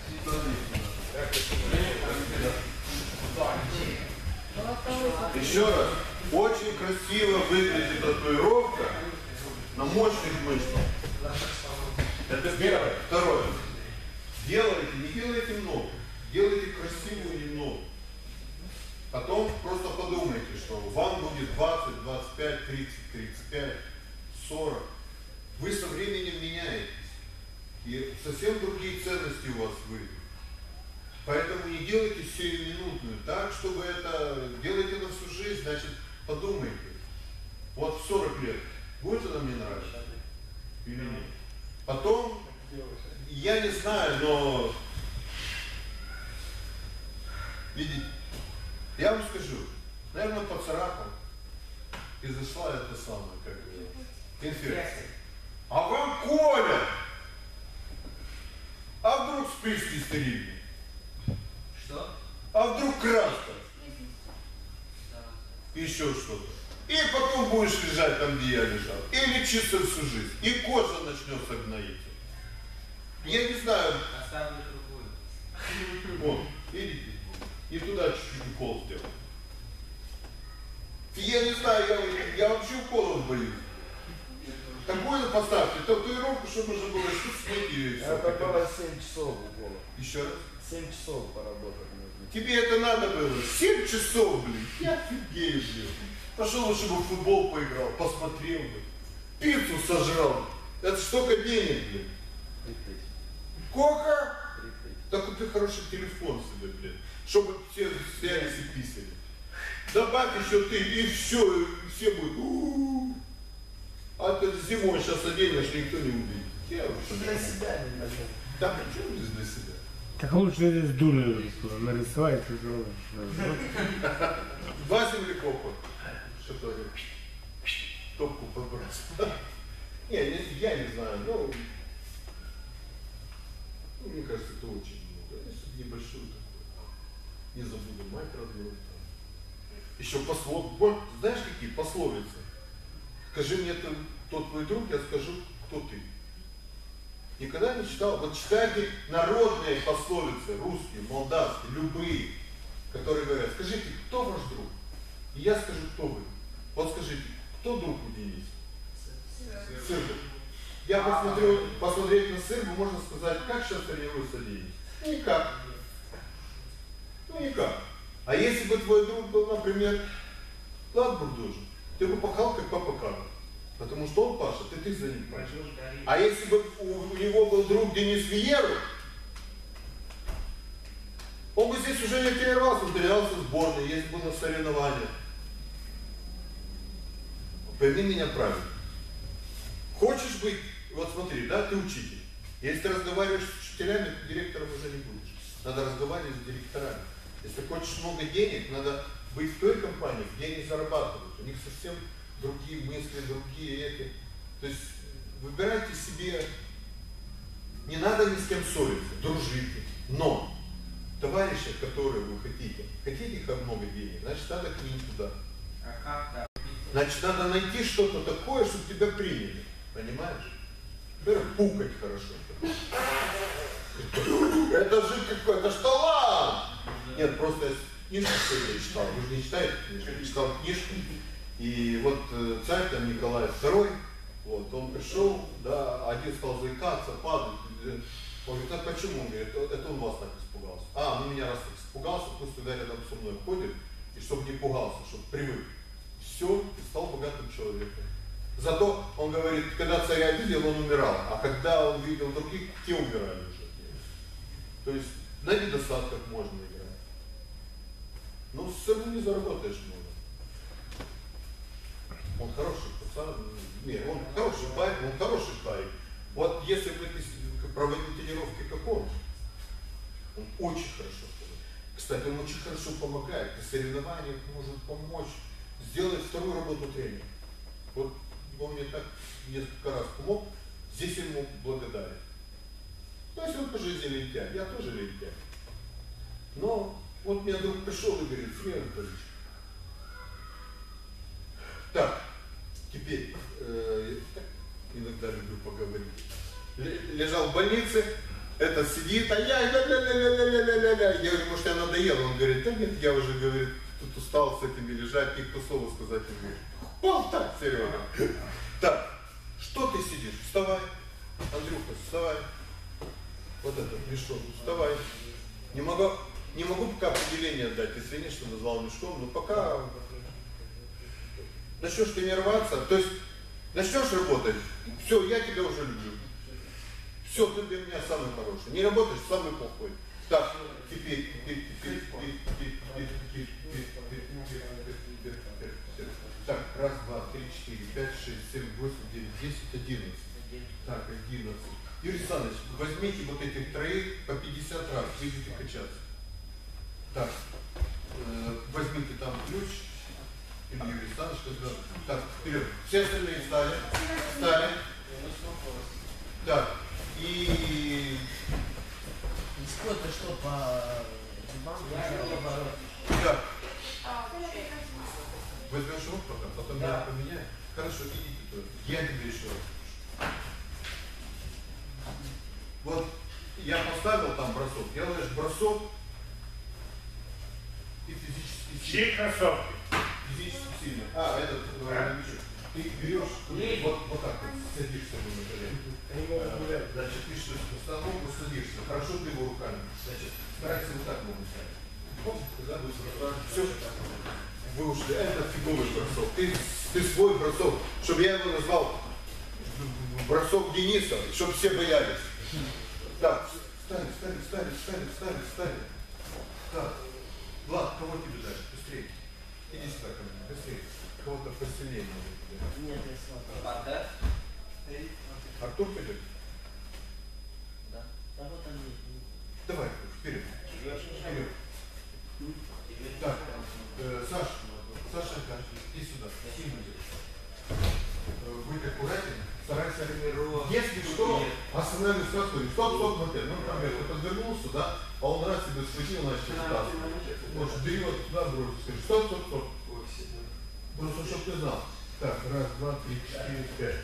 Speaker 1: Еще раз. Очень красиво выглядит татуировка на мощных мышцах. Это первое. Второе. Делайте, не делайте много. Делайте красивую немного. Потом просто подумайте, что вам будет двадцать, двадцать пять, тридцать, тридцать пять, сорок. Вы со временем меняетесь. И совсем другие ценности у вас выйдут. Поэтому не делайте сиюминутную так, чтобы это делайте на всю жизнь, значит, подумайте. Вот в сорок лет будет она мне нравиться или нет? Потом, я не знаю, но видите, я вам скажу, наверное, поцарапал и зашла это самое, как инфекция. А вам колят! А вдруг спички стерильные?
Speaker 3: Что?
Speaker 1: А вдруг краска? Еще что-то. И потом будешь лежать там, где я лежал. И лечиться всю жизнь. И кожа начнется гноиться. Я не знаю.
Speaker 3: Оставлю другую.
Speaker 1: Вот, видите? И туда чуть-чуть укол сделал. Я не знаю, я, я вообще уколов боюсь. Такое поставьте, татуировку, чтобы уже было смыть и все.
Speaker 6: Это было семь часов укола.
Speaker 1: Еще раз.
Speaker 6: семь часов поработать нужно.
Speaker 1: Тебе это надо было? семь часов, блин. Я офигею, блин. Пошел лучше бы в футбол поиграл, посмотрел бы. Пиццу сожрал. Это столько денег, блин.
Speaker 6: Три тысячи.
Speaker 1: Сколько?
Speaker 6: Три тысячи.
Speaker 1: Да купи хороший телефон себе, блин. Чтобы все снялись и писали. Добавь еще ты, и все, и все будут. У-у-у. А ты зимой сейчас оденешь, никто не увидит. Я вообще
Speaker 6: Для себя не надо.
Speaker 1: Да почему здесь для себя?
Speaker 4: Так лучше здесь дурно нарисовать.
Speaker 1: Два землекопа. Что-то топку подбросил. Не, я, я не знаю, но ну, мне кажется, это очень много. Если небольшую такую. Не забуду мать родную. Еще пословицы. Знаешь, какие пословицы? Скажи мне, ты, кто твой друг, я скажу, кто ты. Никогда не читал? Вот читайте народные пословицы, русские, молдавские, любые, которые говорят, скажите, кто ваш друг? И я скажу, кто вы. Вот скажите, кто друг у Дениса? Сырбы. Я посмотрю, посмотреть на Сырбу, можно сказать, как сейчас тренируется Денис? Никак. Ну никак. А если бы твой друг был, например, Латбурдужин, ты бы пахал, как папа Карл. Потому что он пашет, и ты за ним пашешь. А если бы у, у него был друг Денис Виеру, он бы здесь уже не тренировался, он тренировался в сборной, если бы на соревнованиях. Пойми меня правильно. Хочешь быть, вот смотри, да, ты учитель. Если ты разговариваешь с учителями, ты директором уже не будешь. Надо разговаривать с директорами. Если ты хочешь много денег, надо быть в той компании, где они зарабатывают. У них совсем другие мысли, другие эти. То есть выбирайте себе, не надо ни с кем ссориться, дружите. Но товарища, которые вы хотите, хотите их много денег, значит надо к ним туда. Значит надо найти что-то такое, чтобы тебя приняли. Понимаешь? Например, пукать хорошо. Это же какой, это ж талант! Нет, просто я книжку сегодня читал. Вы же не читаете книжку? Я читал книжку. И вот царь там Николай второй, вот, он пришел, да, один стал заикаться, падать. Он говорит, а почему? Он говорит, это он вас так испугался. А, ну меня раз так испугался, пусть тогда рядом со мной ходит, и чтобы не пугался, чтобы привык. Все, и стал богатым человеком. Зато, он говорит, когда царя видел, он умирал, а когда он видел других, те умирали уже. То есть на недостатках можно играть. Но с собой не заработаешь много. Он хороший пацан, нет, он хороший парень, он хороший парень. Вот если бы ты проводил тренировки, как он, он очень хорошо ходит. Кстати, он очень хорошо помогает, на соревнованиях может помочь сделать вторую работу тренера. Вот он мне так несколько раз помог, здесь ему благодарен. То есть он по жизни лентяй, я тоже лентяй. Но вот мне друг пришел и говорит, Семен Анатольевич, так, теперь, э, иногда люблю поговорить, лежал в больнице, этот сидит, а я, ля-ля-ля-ля-ля-ля-ля-ля. Я говорю, может, я надоел? Он говорит, да нет, я уже, говорит, тут устал с этими лежать, никто слова сказать не будет. Болтай, Серега. Так, что ты сидишь? Вставай. Андрюха, вставай. Вот это, мешок, вставай. Не могу, не могу пока определение дать, извини, что назвал мешком, но пока начнешь тренироваться, то есть начнешь работать, все, я тебя уже люблю. Все, ты для меня самый хороший. Не работаешь, самый плохой. Так, теперь, теперь, теперь, теперь, теперь, теперь, теперь, теперь, теперь, теперь, теперь. Так, раз, два, три, четыре, пять, шесть, семь, восемь, девять, десять, одиннадцать. Так, одиннадцать. Юрий Александрович, возьмите вот этих троих по пятьдесят раз, будете качаться. Так, э, возьмите там ключ. Или Юрий Александрович, когда... Так, вперед. Все остальные встали. Встали. Так, и...
Speaker 5: Сколько что по...
Speaker 1: Так. Возьмешь рук пока, потом да. Я поменяю. Хорошо, идите туда. Я тебе еще раз. Вот я поставил там бросок, делаешь бросок и физически сильно.
Speaker 4: Чьи кроссовки?
Speaker 1: Физически сильно. А, этот а? Ты берешь, вот, вот так вот, садишься на колено. Значит, ты что, установку садишься. Хорошо ты его руками. Значит, старайся вот так могу ставить. Вот, да, все. Вы ушли. Это фиговый бросок. Ты, ты свой бросок. Чтобы я его назвал бросок Дениса, чтобы все боялись. Так, встали, встали, встали, встали, встали, встали. Так, Влад, кого тебе дать? Быстрее. Иди сюда ко мне, быстрее. Кого-то посильнее надо.
Speaker 5: Нет, я смотрю.
Speaker 1: Артур пойдет?
Speaker 5: Да. Да вот они.
Speaker 1: Давай, вперед. Вперед. Так, э, Саш, Саша, иди сюда. Будь аккуратен, старайся. Если что, останавливайся в стоп, стоп, смотри. Ну, например, ты подвернулся, да, а он раз тебе схватил, значит, сюда. Может, бери вот туда, бросить. Скажи, стоп, стоп, стоп. Просто, чтобы ты знал. Так, раз, два, три, четыре, пять.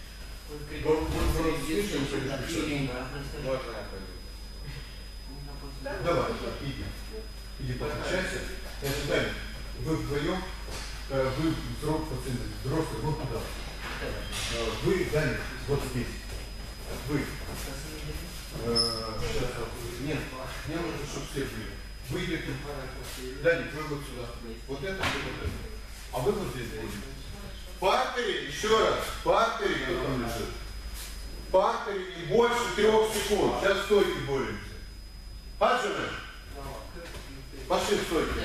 Speaker 1: Давай, иди. Иди, подключайся. Это Даня, вы вдвоем, вы взрослый, взрослый, вот туда. Вы, Даня, вот здесь. Вы. Сейчас, нет, мне нужно, чтобы все были. Вы идете. Даня, вы вот сюда. Вот это, вот это. А вы вот здесь будете. В партере, еще раз, в партере, кто там лежит? В партере не больше трех секунд. Сейчас стойки боремся. Хаджимы. Пошли в стойки.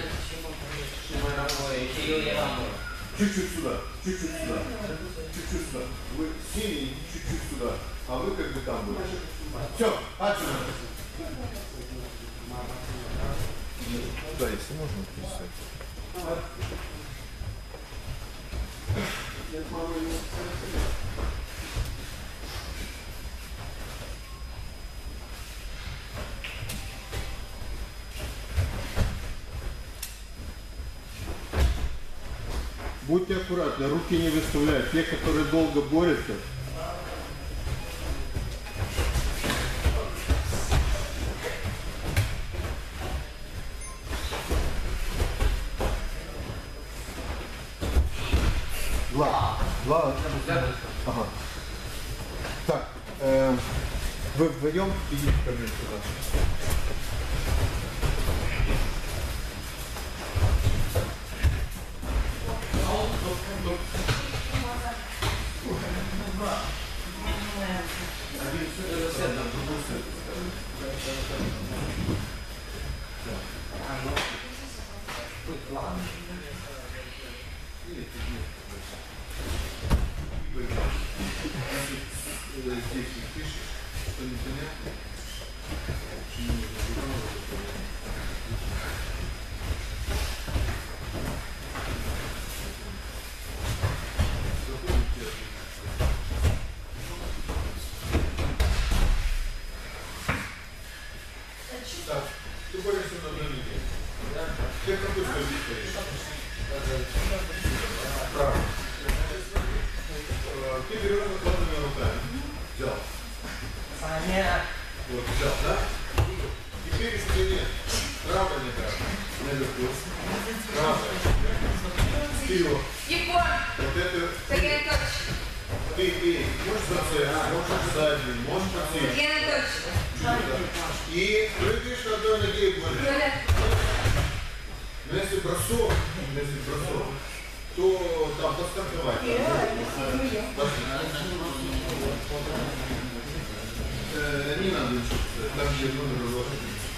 Speaker 1: Чуть-чуть сюда, чуть-чуть сюда, чуть-чуть сюда. Вы синие, чуть-чуть сюда, а вы как бы там будете. Все, Хаджимы.
Speaker 6: Да, если можно, писать.
Speaker 1: Будьте аккуратны, руки не выставляют. Те, которые долго борются. Два. Два. Ага. Так, э, вы вдвоем идите ко мне сюда. Так, ты борешься на одной ноге. Ты какой стойки стоишь? Право. Ты берешь накладными руками. Взял. Вот, взял, да? Теперь если нет. Правда, не правда? Наверху. Правда. Вперед.
Speaker 2: Егор,
Speaker 1: Вот это...
Speaker 2: Сергей Анатольевич.
Speaker 1: Ты, ты, можешь зацепить, можешь сзади, можешь зацепить.
Speaker 2: Сергей Анатольевич.
Speaker 1: И прыгаешь на одной ноге и более.
Speaker 2: Юля.
Speaker 1: Но если бросок, если бросок, то там подстартовать. Пошли. Э, не надо ничего, там где номер разложить.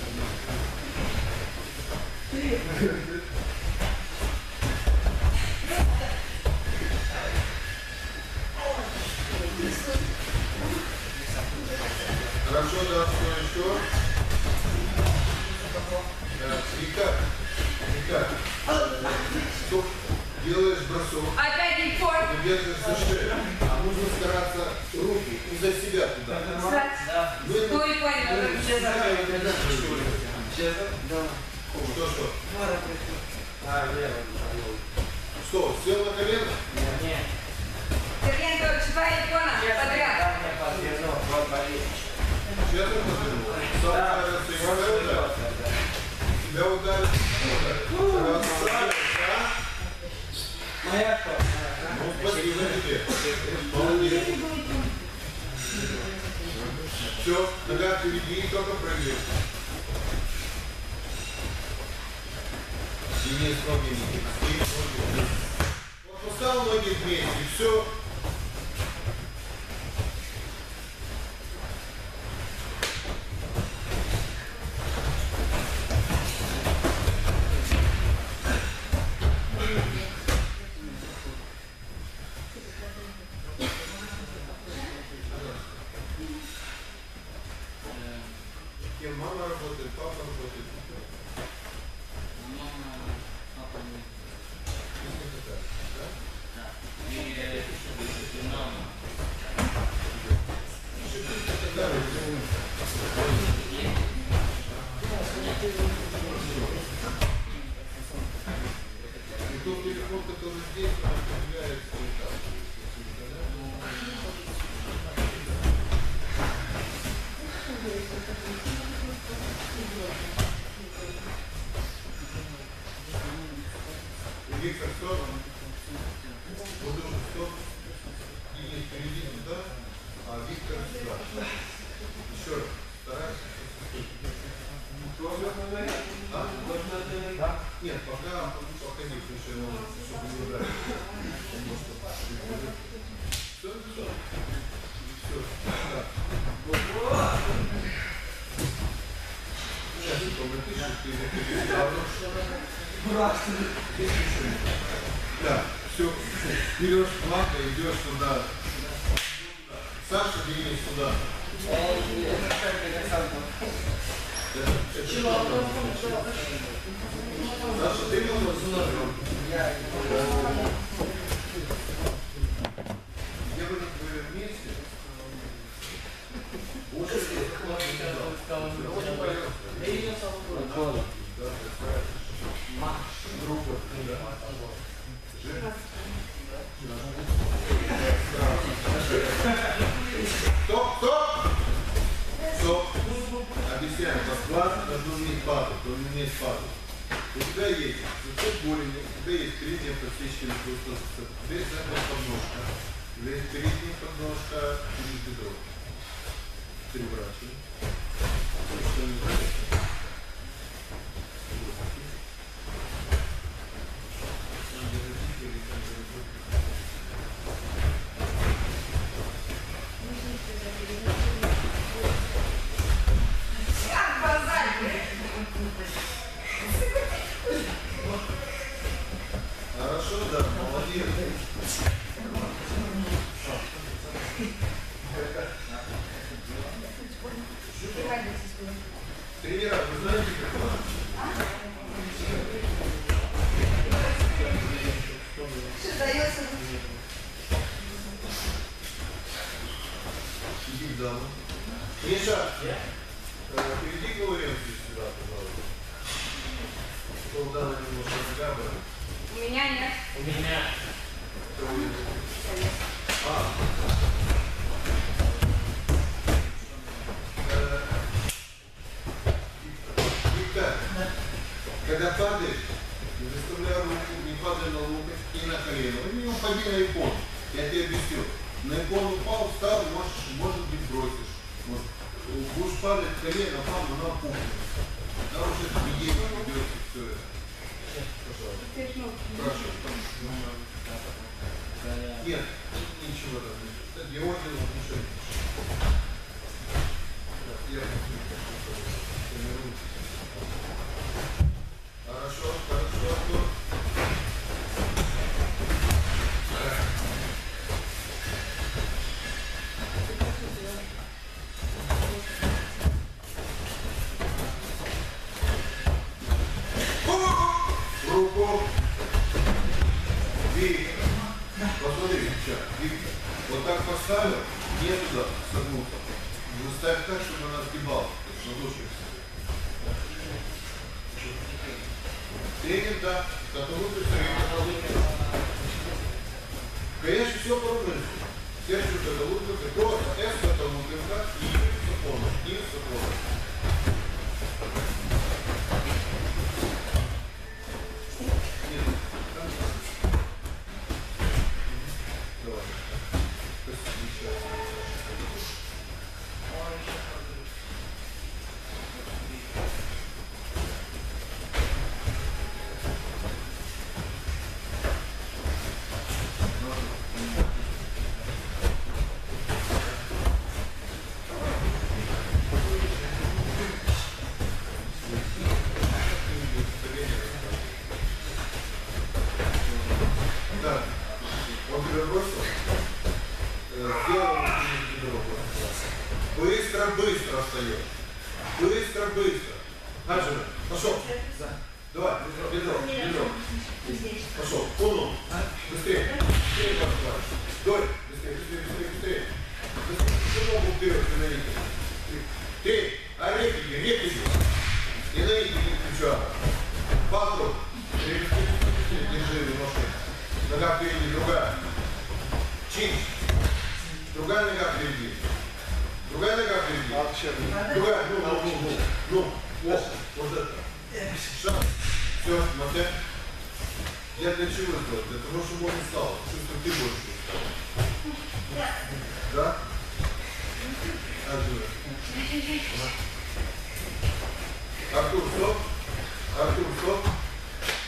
Speaker 1: Хорошо, да, что еще? Вика, Вика, что делаешь бросок,
Speaker 2: Опять Егор.
Speaker 1: ты держишь за шею, а нужно стараться руки и за себя туда. Вы
Speaker 2: Ну и понял.
Speaker 1: что, что? Что, сел на колено?
Speaker 2: Сергей Анатольевич, два Егора подряд.
Speaker 1: Сейчас я подвернул. Сам ударился и тебя ударил. Тебя ударил. Раз, да?
Speaker 5: Моя что?
Speaker 1: Ну, спасибо тебе. Молодец. Все, нога впереди, и только прыгаешь. И не с ноги не ноги. Вот поставил ноги вместе, и все. Кем мама работает, папа работает. И тот телефон, который здесь, он определяется и так. Виктор, стоп. Вот уже стоп. И впереди туда, а Виктор сюда. Еще раз. Старайся. А? Нет, пока, пока не, потому что я могу, чтобы не ударить. Все, все. Все. Да. Сейчас, помогите, ты Да, все. Берешь флаг и идешь туда. Саша, двигайся туда. Саша, ты можешь сюда? Я бы были вместе. Лучше Стоп, стоп! Стоп! Объясняем, расклад должен уметь падать, он не умеет падать. У тебя есть зацеп голени, у тебя есть передняя подсечка, у тебя есть задняя подножка, у тебя есть передняя подножка через бедро. Переворачиваем. Хорошо, да, молодец. Тренера, вы знаете, как вам?
Speaker 2: Что дается?
Speaker 1: Иди к даму. Миша, перейди конкуренцию сюда, пожалуйста. Что дама немножко нагабы.
Speaker 2: У меня нет.
Speaker 3: У меня.
Speaker 1: А. Виктор, когда падаешь, не заставляй руку, не падай на локоть и на колено. Ну, не упади на икон. Я тебе объясню. На икон упал, встал, можешь, может быть, бросишь. Может, будешь падать, колено, мама, на пухнет. Там уже движение идет и все это. Прошу. Нет, ничего там. Я отдел отношения. Я Хорошо, хорошо, Артур. Руку. Виктор. Посмотри, сейчас, Виктор. Вот так поставил, не туда, согнуться. Выставь так, чтобы она сгибалась. Ладошки. Тренер, да. Готовы представить. Конечно, все по-русски. Сердце это лучше. Просто S это луковка и сапона. И сапона. Быстро, быстро встает. Быстро, быстро. Аджина, пошел. Давай, бедро, бедро. Пошел. Уну. Быстрее. Быстрее, пошла. Дой. Быстрее, быстрее, быстрее, быстрее. Быстрее. Ногу вперед, и на рейки. Ты, а рейки, рейки. И на рейки не ключа. Патру. Держи немножко. Нога впереди, другая. Чин. Другая нога впереди. Другая нога впереди. Другая, ну, ну, ну, ну, ну, вот, вот это. Шаг. Все, смотри. Я для чего сделал? Для того, чтобы он не стал. Чувствую, ты больше устал. Да? Артур. Артур, стоп. Артур, стоп.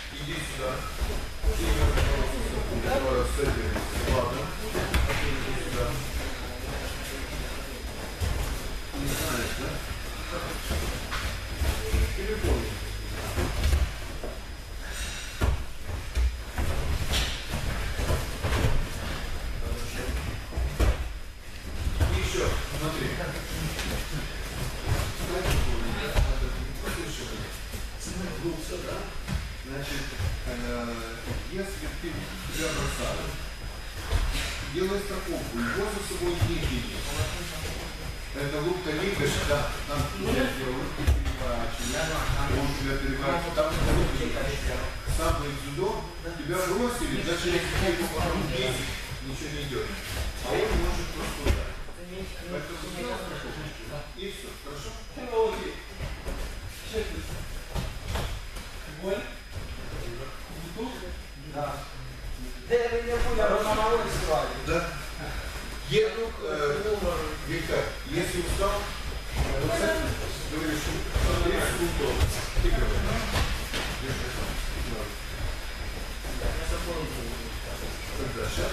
Speaker 1: сюда. Сильно с этим ладом. Иди сюда. Не знаешь, да? Телефон. И еще, смотри. Значит, э, если ты тебя бросаешь, делай страховку, его за собой не видишь. Это лук-то видишь, да, там тебя луки переворачивают, он тебя переворачивает, там сам дзюдо, тебя бросили, даже если ты его потом десять, ничего не идет. А он может просто ударить. Поэтому сделай страховку. И все, хорошо?
Speaker 5: Боль? Да. Де ви не були, а на улице срали.
Speaker 1: Да. Еду, э, Виктор, если устал, вот это, говоришь, смотри, что удобно. Ты говоришь. Когда? Сейчас?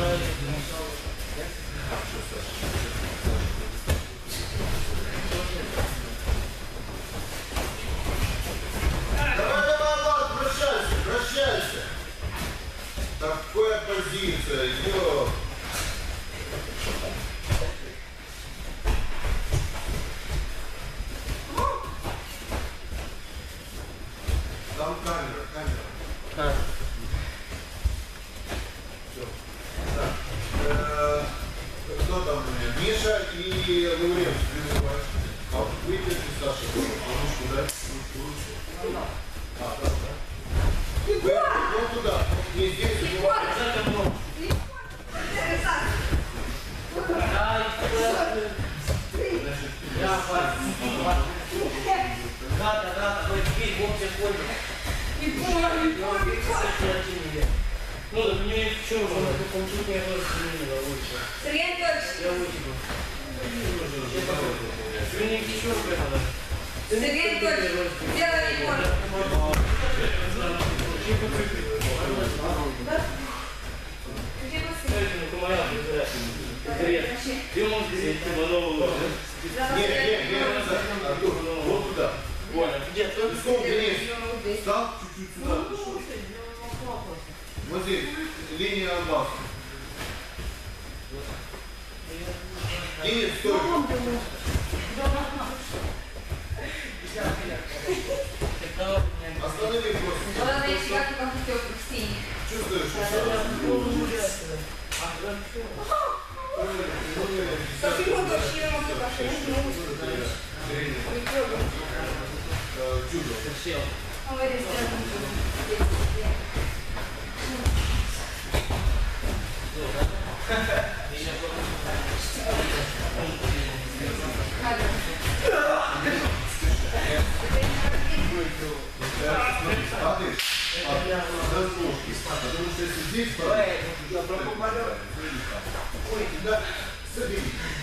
Speaker 1: А, что, Саша? Давай, давай, Влад, прощайся, прощайся. Такая позиция, ё. Там камера, камера.
Speaker 5: А.
Speaker 1: Все. Так. Э, кто там у меня? Миша и Лаурен. А выйдите, Саша, ручку, да? Ручку, ручку. А, да, да. Егор! Вот туда. Не здесь,
Speaker 2: Егор!
Speaker 1: Егор!
Speaker 5: Я Гата, гата, вы теперь в общем понял. Ну, да, мне что, можно получить мне просто не лучше.
Speaker 2: Сергей Анатольевич!
Speaker 5: Я вытяну. Сегодня еще надо.
Speaker 2: Сергей Анатольевич! Делай Егор!
Speaker 3: Ты можешь взять нового.
Speaker 1: Не, не, не, Артур, вот туда.
Speaker 3: Понял. Где ты?
Speaker 1: Песком вниз. Встал, чуть-чуть сюда пришел. Вот здесь, линия абафа. Денис, стой. Останови просто.
Speaker 2: Ладно, я себя как хотел в Кристине.
Speaker 1: Чувствуешь?
Speaker 2: Как его дочь, я могу пошли, я не могу сказать.
Speaker 1: Чудо.
Speaker 2: Он в этой стороне.
Speaker 1: Смотри, разложки. Потому что если здесь ой, да, собери.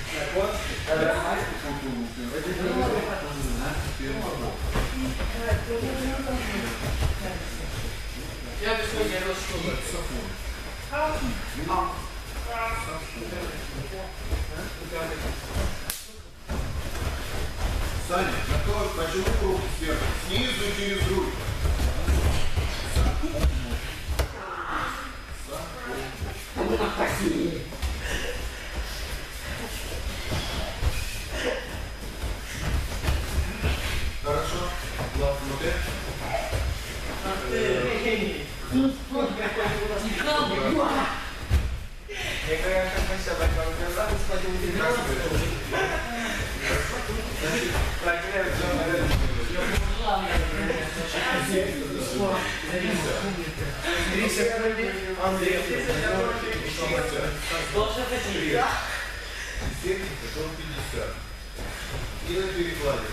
Speaker 5: Я бы сегодня рассказал.
Speaker 1: Саня, на то, почему руки сверху? Снизу через руль. Хорошо. Глав внутрь.
Speaker 5: Я говорю, как мы себя так рассказали, сходил
Speaker 1: Андрей, пятьдесят. И на перекладе.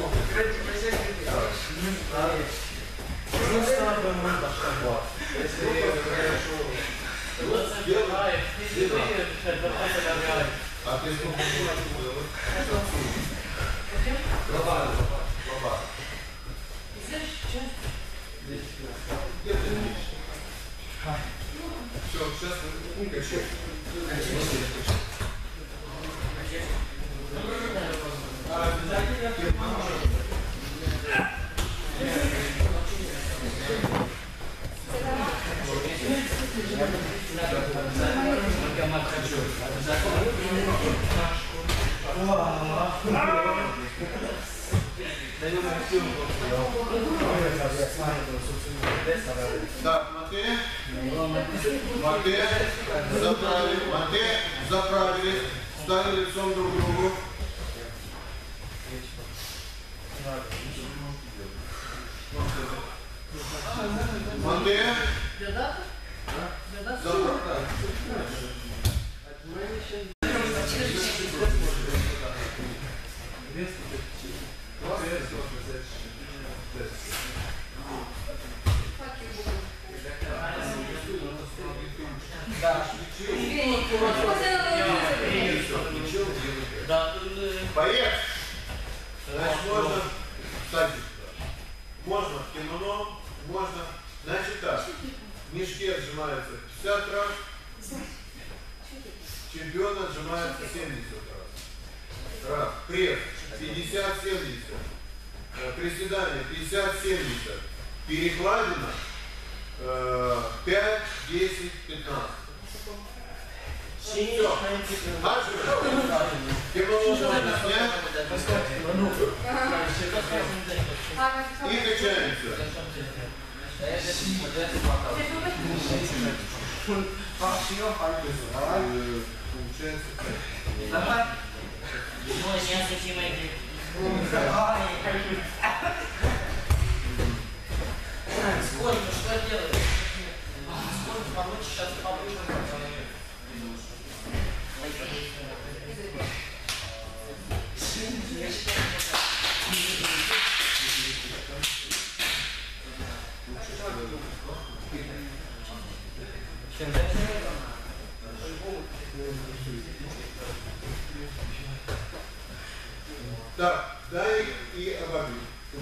Speaker 1: А ты сколько было? Лопата, лопата. Где ты? Все, сейчас мы качаем. Так, Матвей, Матвей, заправили, Матвей, заправили, стали лицом друг к другу. Матвей, заправили. Поехали. Значит, можно, кстати, можно в кимоно, можно, значит так, в мешке отжимается пятьдесят раз, чемпион отжимается семьдесят раз. Раз. Пресс пятьдесят семьдесят, приседание пятьдесят семьдесят, перекладина пять, десять, пятнадцать. Все. Кимоно можно снять и качаемся.
Speaker 5: Сколько, что делать? Сколько получше сейчас попробуем.
Speaker 1: Так, дай и обогни.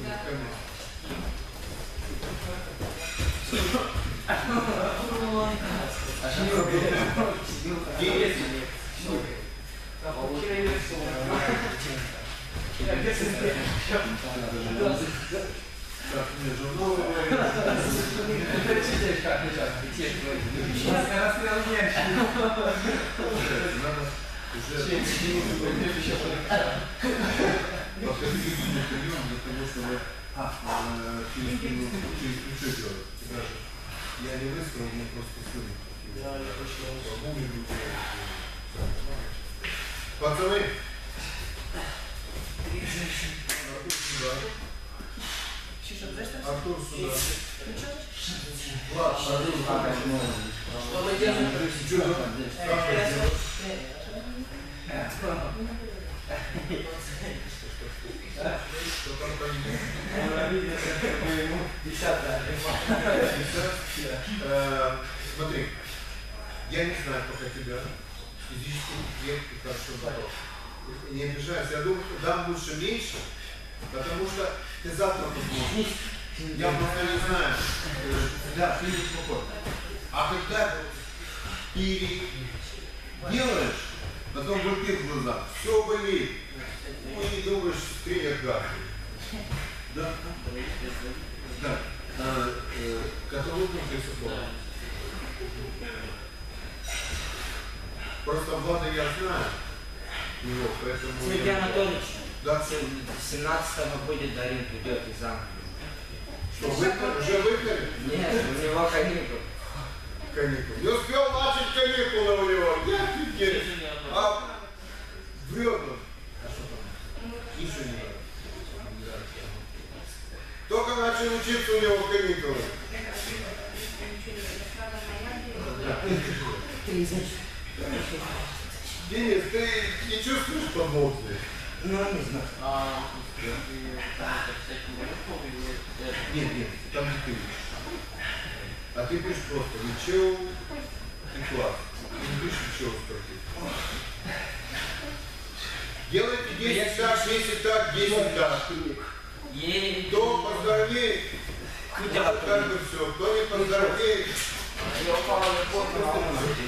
Speaker 1: Я не высказал, мне просто сын. Пацаны. Артур сюда. Влад,
Speaker 5: Что мы делаем?
Speaker 1: Смотри, я не знаю, пока тебя физически крепкий, хорошо готов. Не обижайся, я думаю, дам лучше меньше, потому что ты завтра посмотришь. Я просто не знаю. Да, ты не спокойно. А когда переделаешь, потом бурки в глаза, все болит. Ну и думаешь, тренер гадкий. Да? Да. А, э, каталогом присутствовал. Просто Влада я знаю его, поэтому...
Speaker 5: Сергей Анатольевич,
Speaker 1: Да.
Speaker 5: семнадцатого будет до ринга, идет из Англии.
Speaker 1: Что, выиграли? Уже выиграли?
Speaker 5: Нет, у него каникулы.
Speaker 1: Каникулы. Не успел начать каникулы у него. Я офигеть. А врет он. А что там? Ничего не надо. Только начал учиться у него каникулы. Денис, ты не чувствуешь подвохи?
Speaker 5: Ну, не знаю.
Speaker 1: Нет, нет, там не ты видишь. А ты пишешь просто ничего и класс. Ты не пишешь ничего спросить. Делайте десять так, десять так, десять так. Кто поздоровеет, как бы все. Кто не поздоровеет,
Speaker 5: Я упала на корпус.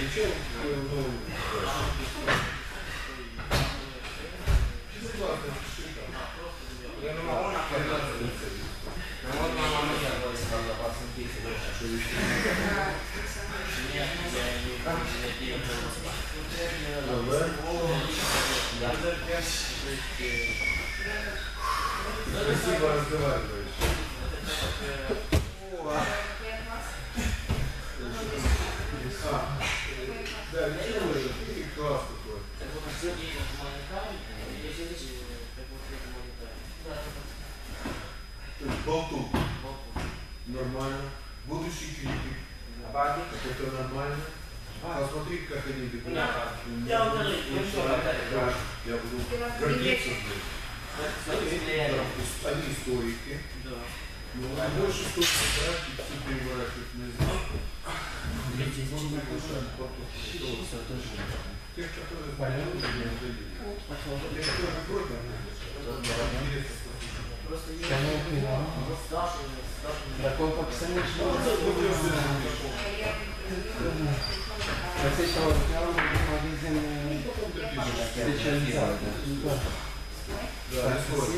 Speaker 5: Я не могу находиться. Ну вот мама моя была сказала, вас интересует. Нет, я не
Speaker 6: Спасибо, разговариваешь. Да, ничего, это класс такой. Болту. Нормально. Будущий критик. Это нормально. Посмотри, как они декорируют.
Speaker 5: Я удалил, я все удалил.
Speaker 6: Я буду гордиться. Они историки. Но больше столько практик, все переворачивают на язык. Тех, которые знают, не отдадут. Тех, которые против, интересно. Просто я не
Speaker 5: Такой паксанич.
Speaker 6: Да,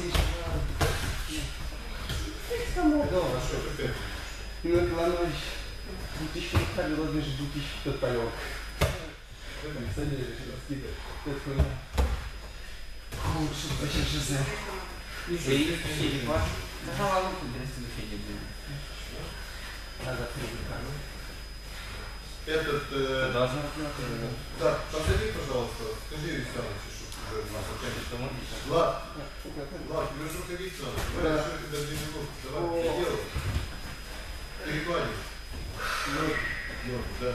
Speaker 7: Ну, главное, двухтысячный ставил, ладно же двухтысячный тот поел. Садили, скидывай. Это хуйня. Фу, что вообще жизнь. И Федя, паш. Нажала руку, дресты Федя будет. Надо привлекать.
Speaker 1: Этот... Э,
Speaker 7: Должна
Speaker 1: да, посади, пожалуйста, скажи Александровичу, чтобы уже нас опять... Влад, Влад, тебе же уходить надо. Давай, что ты даже не минут. Давай, я делаю. Переклади. Ну, да.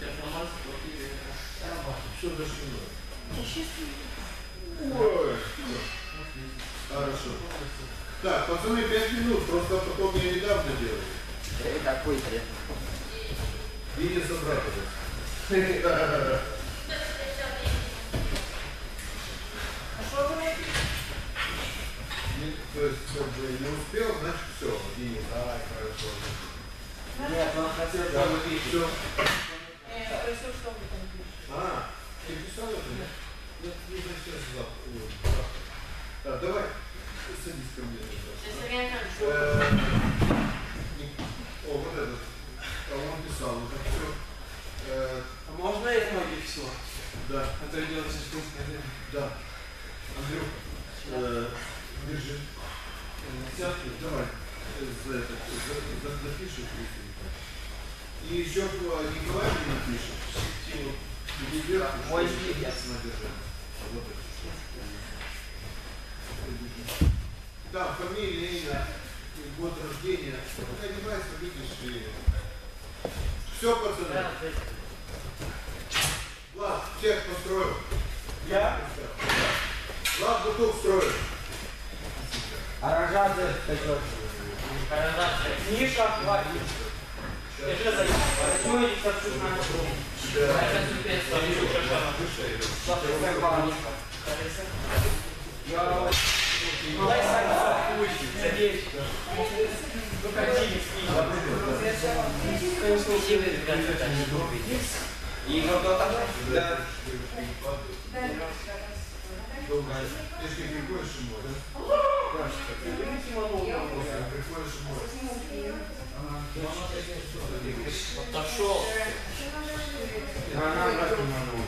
Speaker 1: Все дошло. Ой. Хорошо. Так, пацаны, пять минут, просто потом я недавно делаю.
Speaker 5: Такой треп.
Speaker 1: И не собраться.
Speaker 2: А что вы найти?
Speaker 1: То есть, как бы не успел, значит все. И давай, хорошо.
Speaker 5: Нет, он хотел, чтобы ты
Speaker 1: Все.
Speaker 2: Рисуй, что вы там пишете.
Speaker 1: А, ты писал это? Нет, не сейчас завтра. Так, давай, садись ко мне. Э, О, вот этот. А он писал, вот это все.
Speaker 5: А можно я ноги все?
Speaker 1: Да,
Speaker 5: А то идет слишком скорее.
Speaker 1: да. Андрюха, э, держи.
Speaker 5: Все.
Speaker 1: Давай, за это, за- за- запишешь быстренько. И еще Николай мне напишет. Тиму, иди вверх,
Speaker 5: Ой,
Speaker 1: чтобы
Speaker 5: нет.
Speaker 1: ясно держать. Вот эту штучку. Да, фамилия, имя, и год рождения. Одевайся, видишь, и... Все, пацаны. Влад, всех построил.
Speaker 5: Я?
Speaker 1: Влад, бутылку строил.
Speaker 5: Оранжатый такой. Миша, хватит. Держи за ним. Ну иди сорчу на руку. Ну дай сами соркуйте, садись. Выходи, конечно, силы и вот это? Да.
Speaker 1: Ты же не приходишь ему, да? Приходишь ему.
Speaker 5: Отошел. Она брать не могу.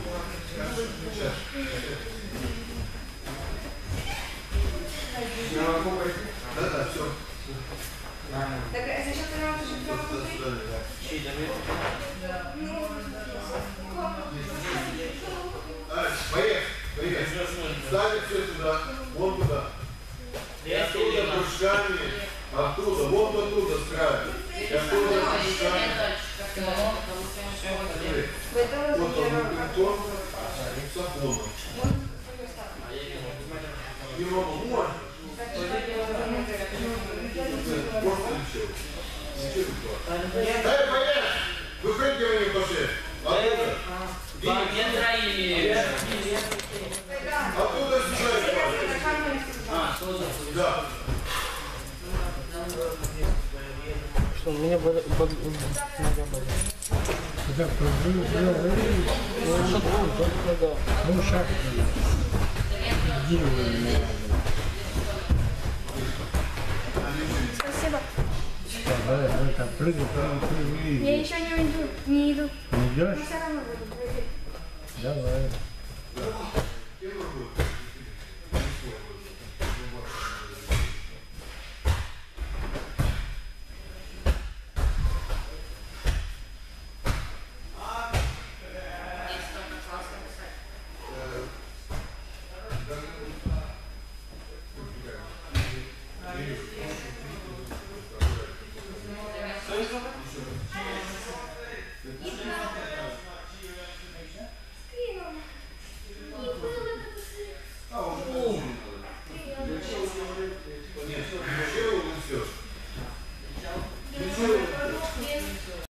Speaker 5: Я могу пойти?
Speaker 1: Да, да, все.
Speaker 2: Так, а сейчас ты нам уже
Speaker 1: До свидания.
Speaker 5: Чей,
Speaker 1: Ай, поехали, поехали. Ставить все сюда, вон туда. И оттуда прыжками, оттуда, вот оттуда с края. И оттуда прыжками. Вот он, бетон, сафоном. Не могу, можно. Просто ничего. Ничего не Дай, поехали. Выпрыгивание пошли. Оттуда.
Speaker 5: Два метра и...
Speaker 1: Оттуда сюда.
Speaker 5: А, что за...
Speaker 1: Да.
Speaker 5: Что, у меня нога болит.
Speaker 4: так прыгаю, прыгаю. Ну, шаг. Делаю.
Speaker 2: Спасибо.
Speaker 4: Давай, давай, так, прыгай, прыгай, прыгай.
Speaker 2: Я еще не уйду, не иду.
Speaker 4: Не идешь?
Speaker 2: Но все равно буду прыгать.
Speaker 4: Давай.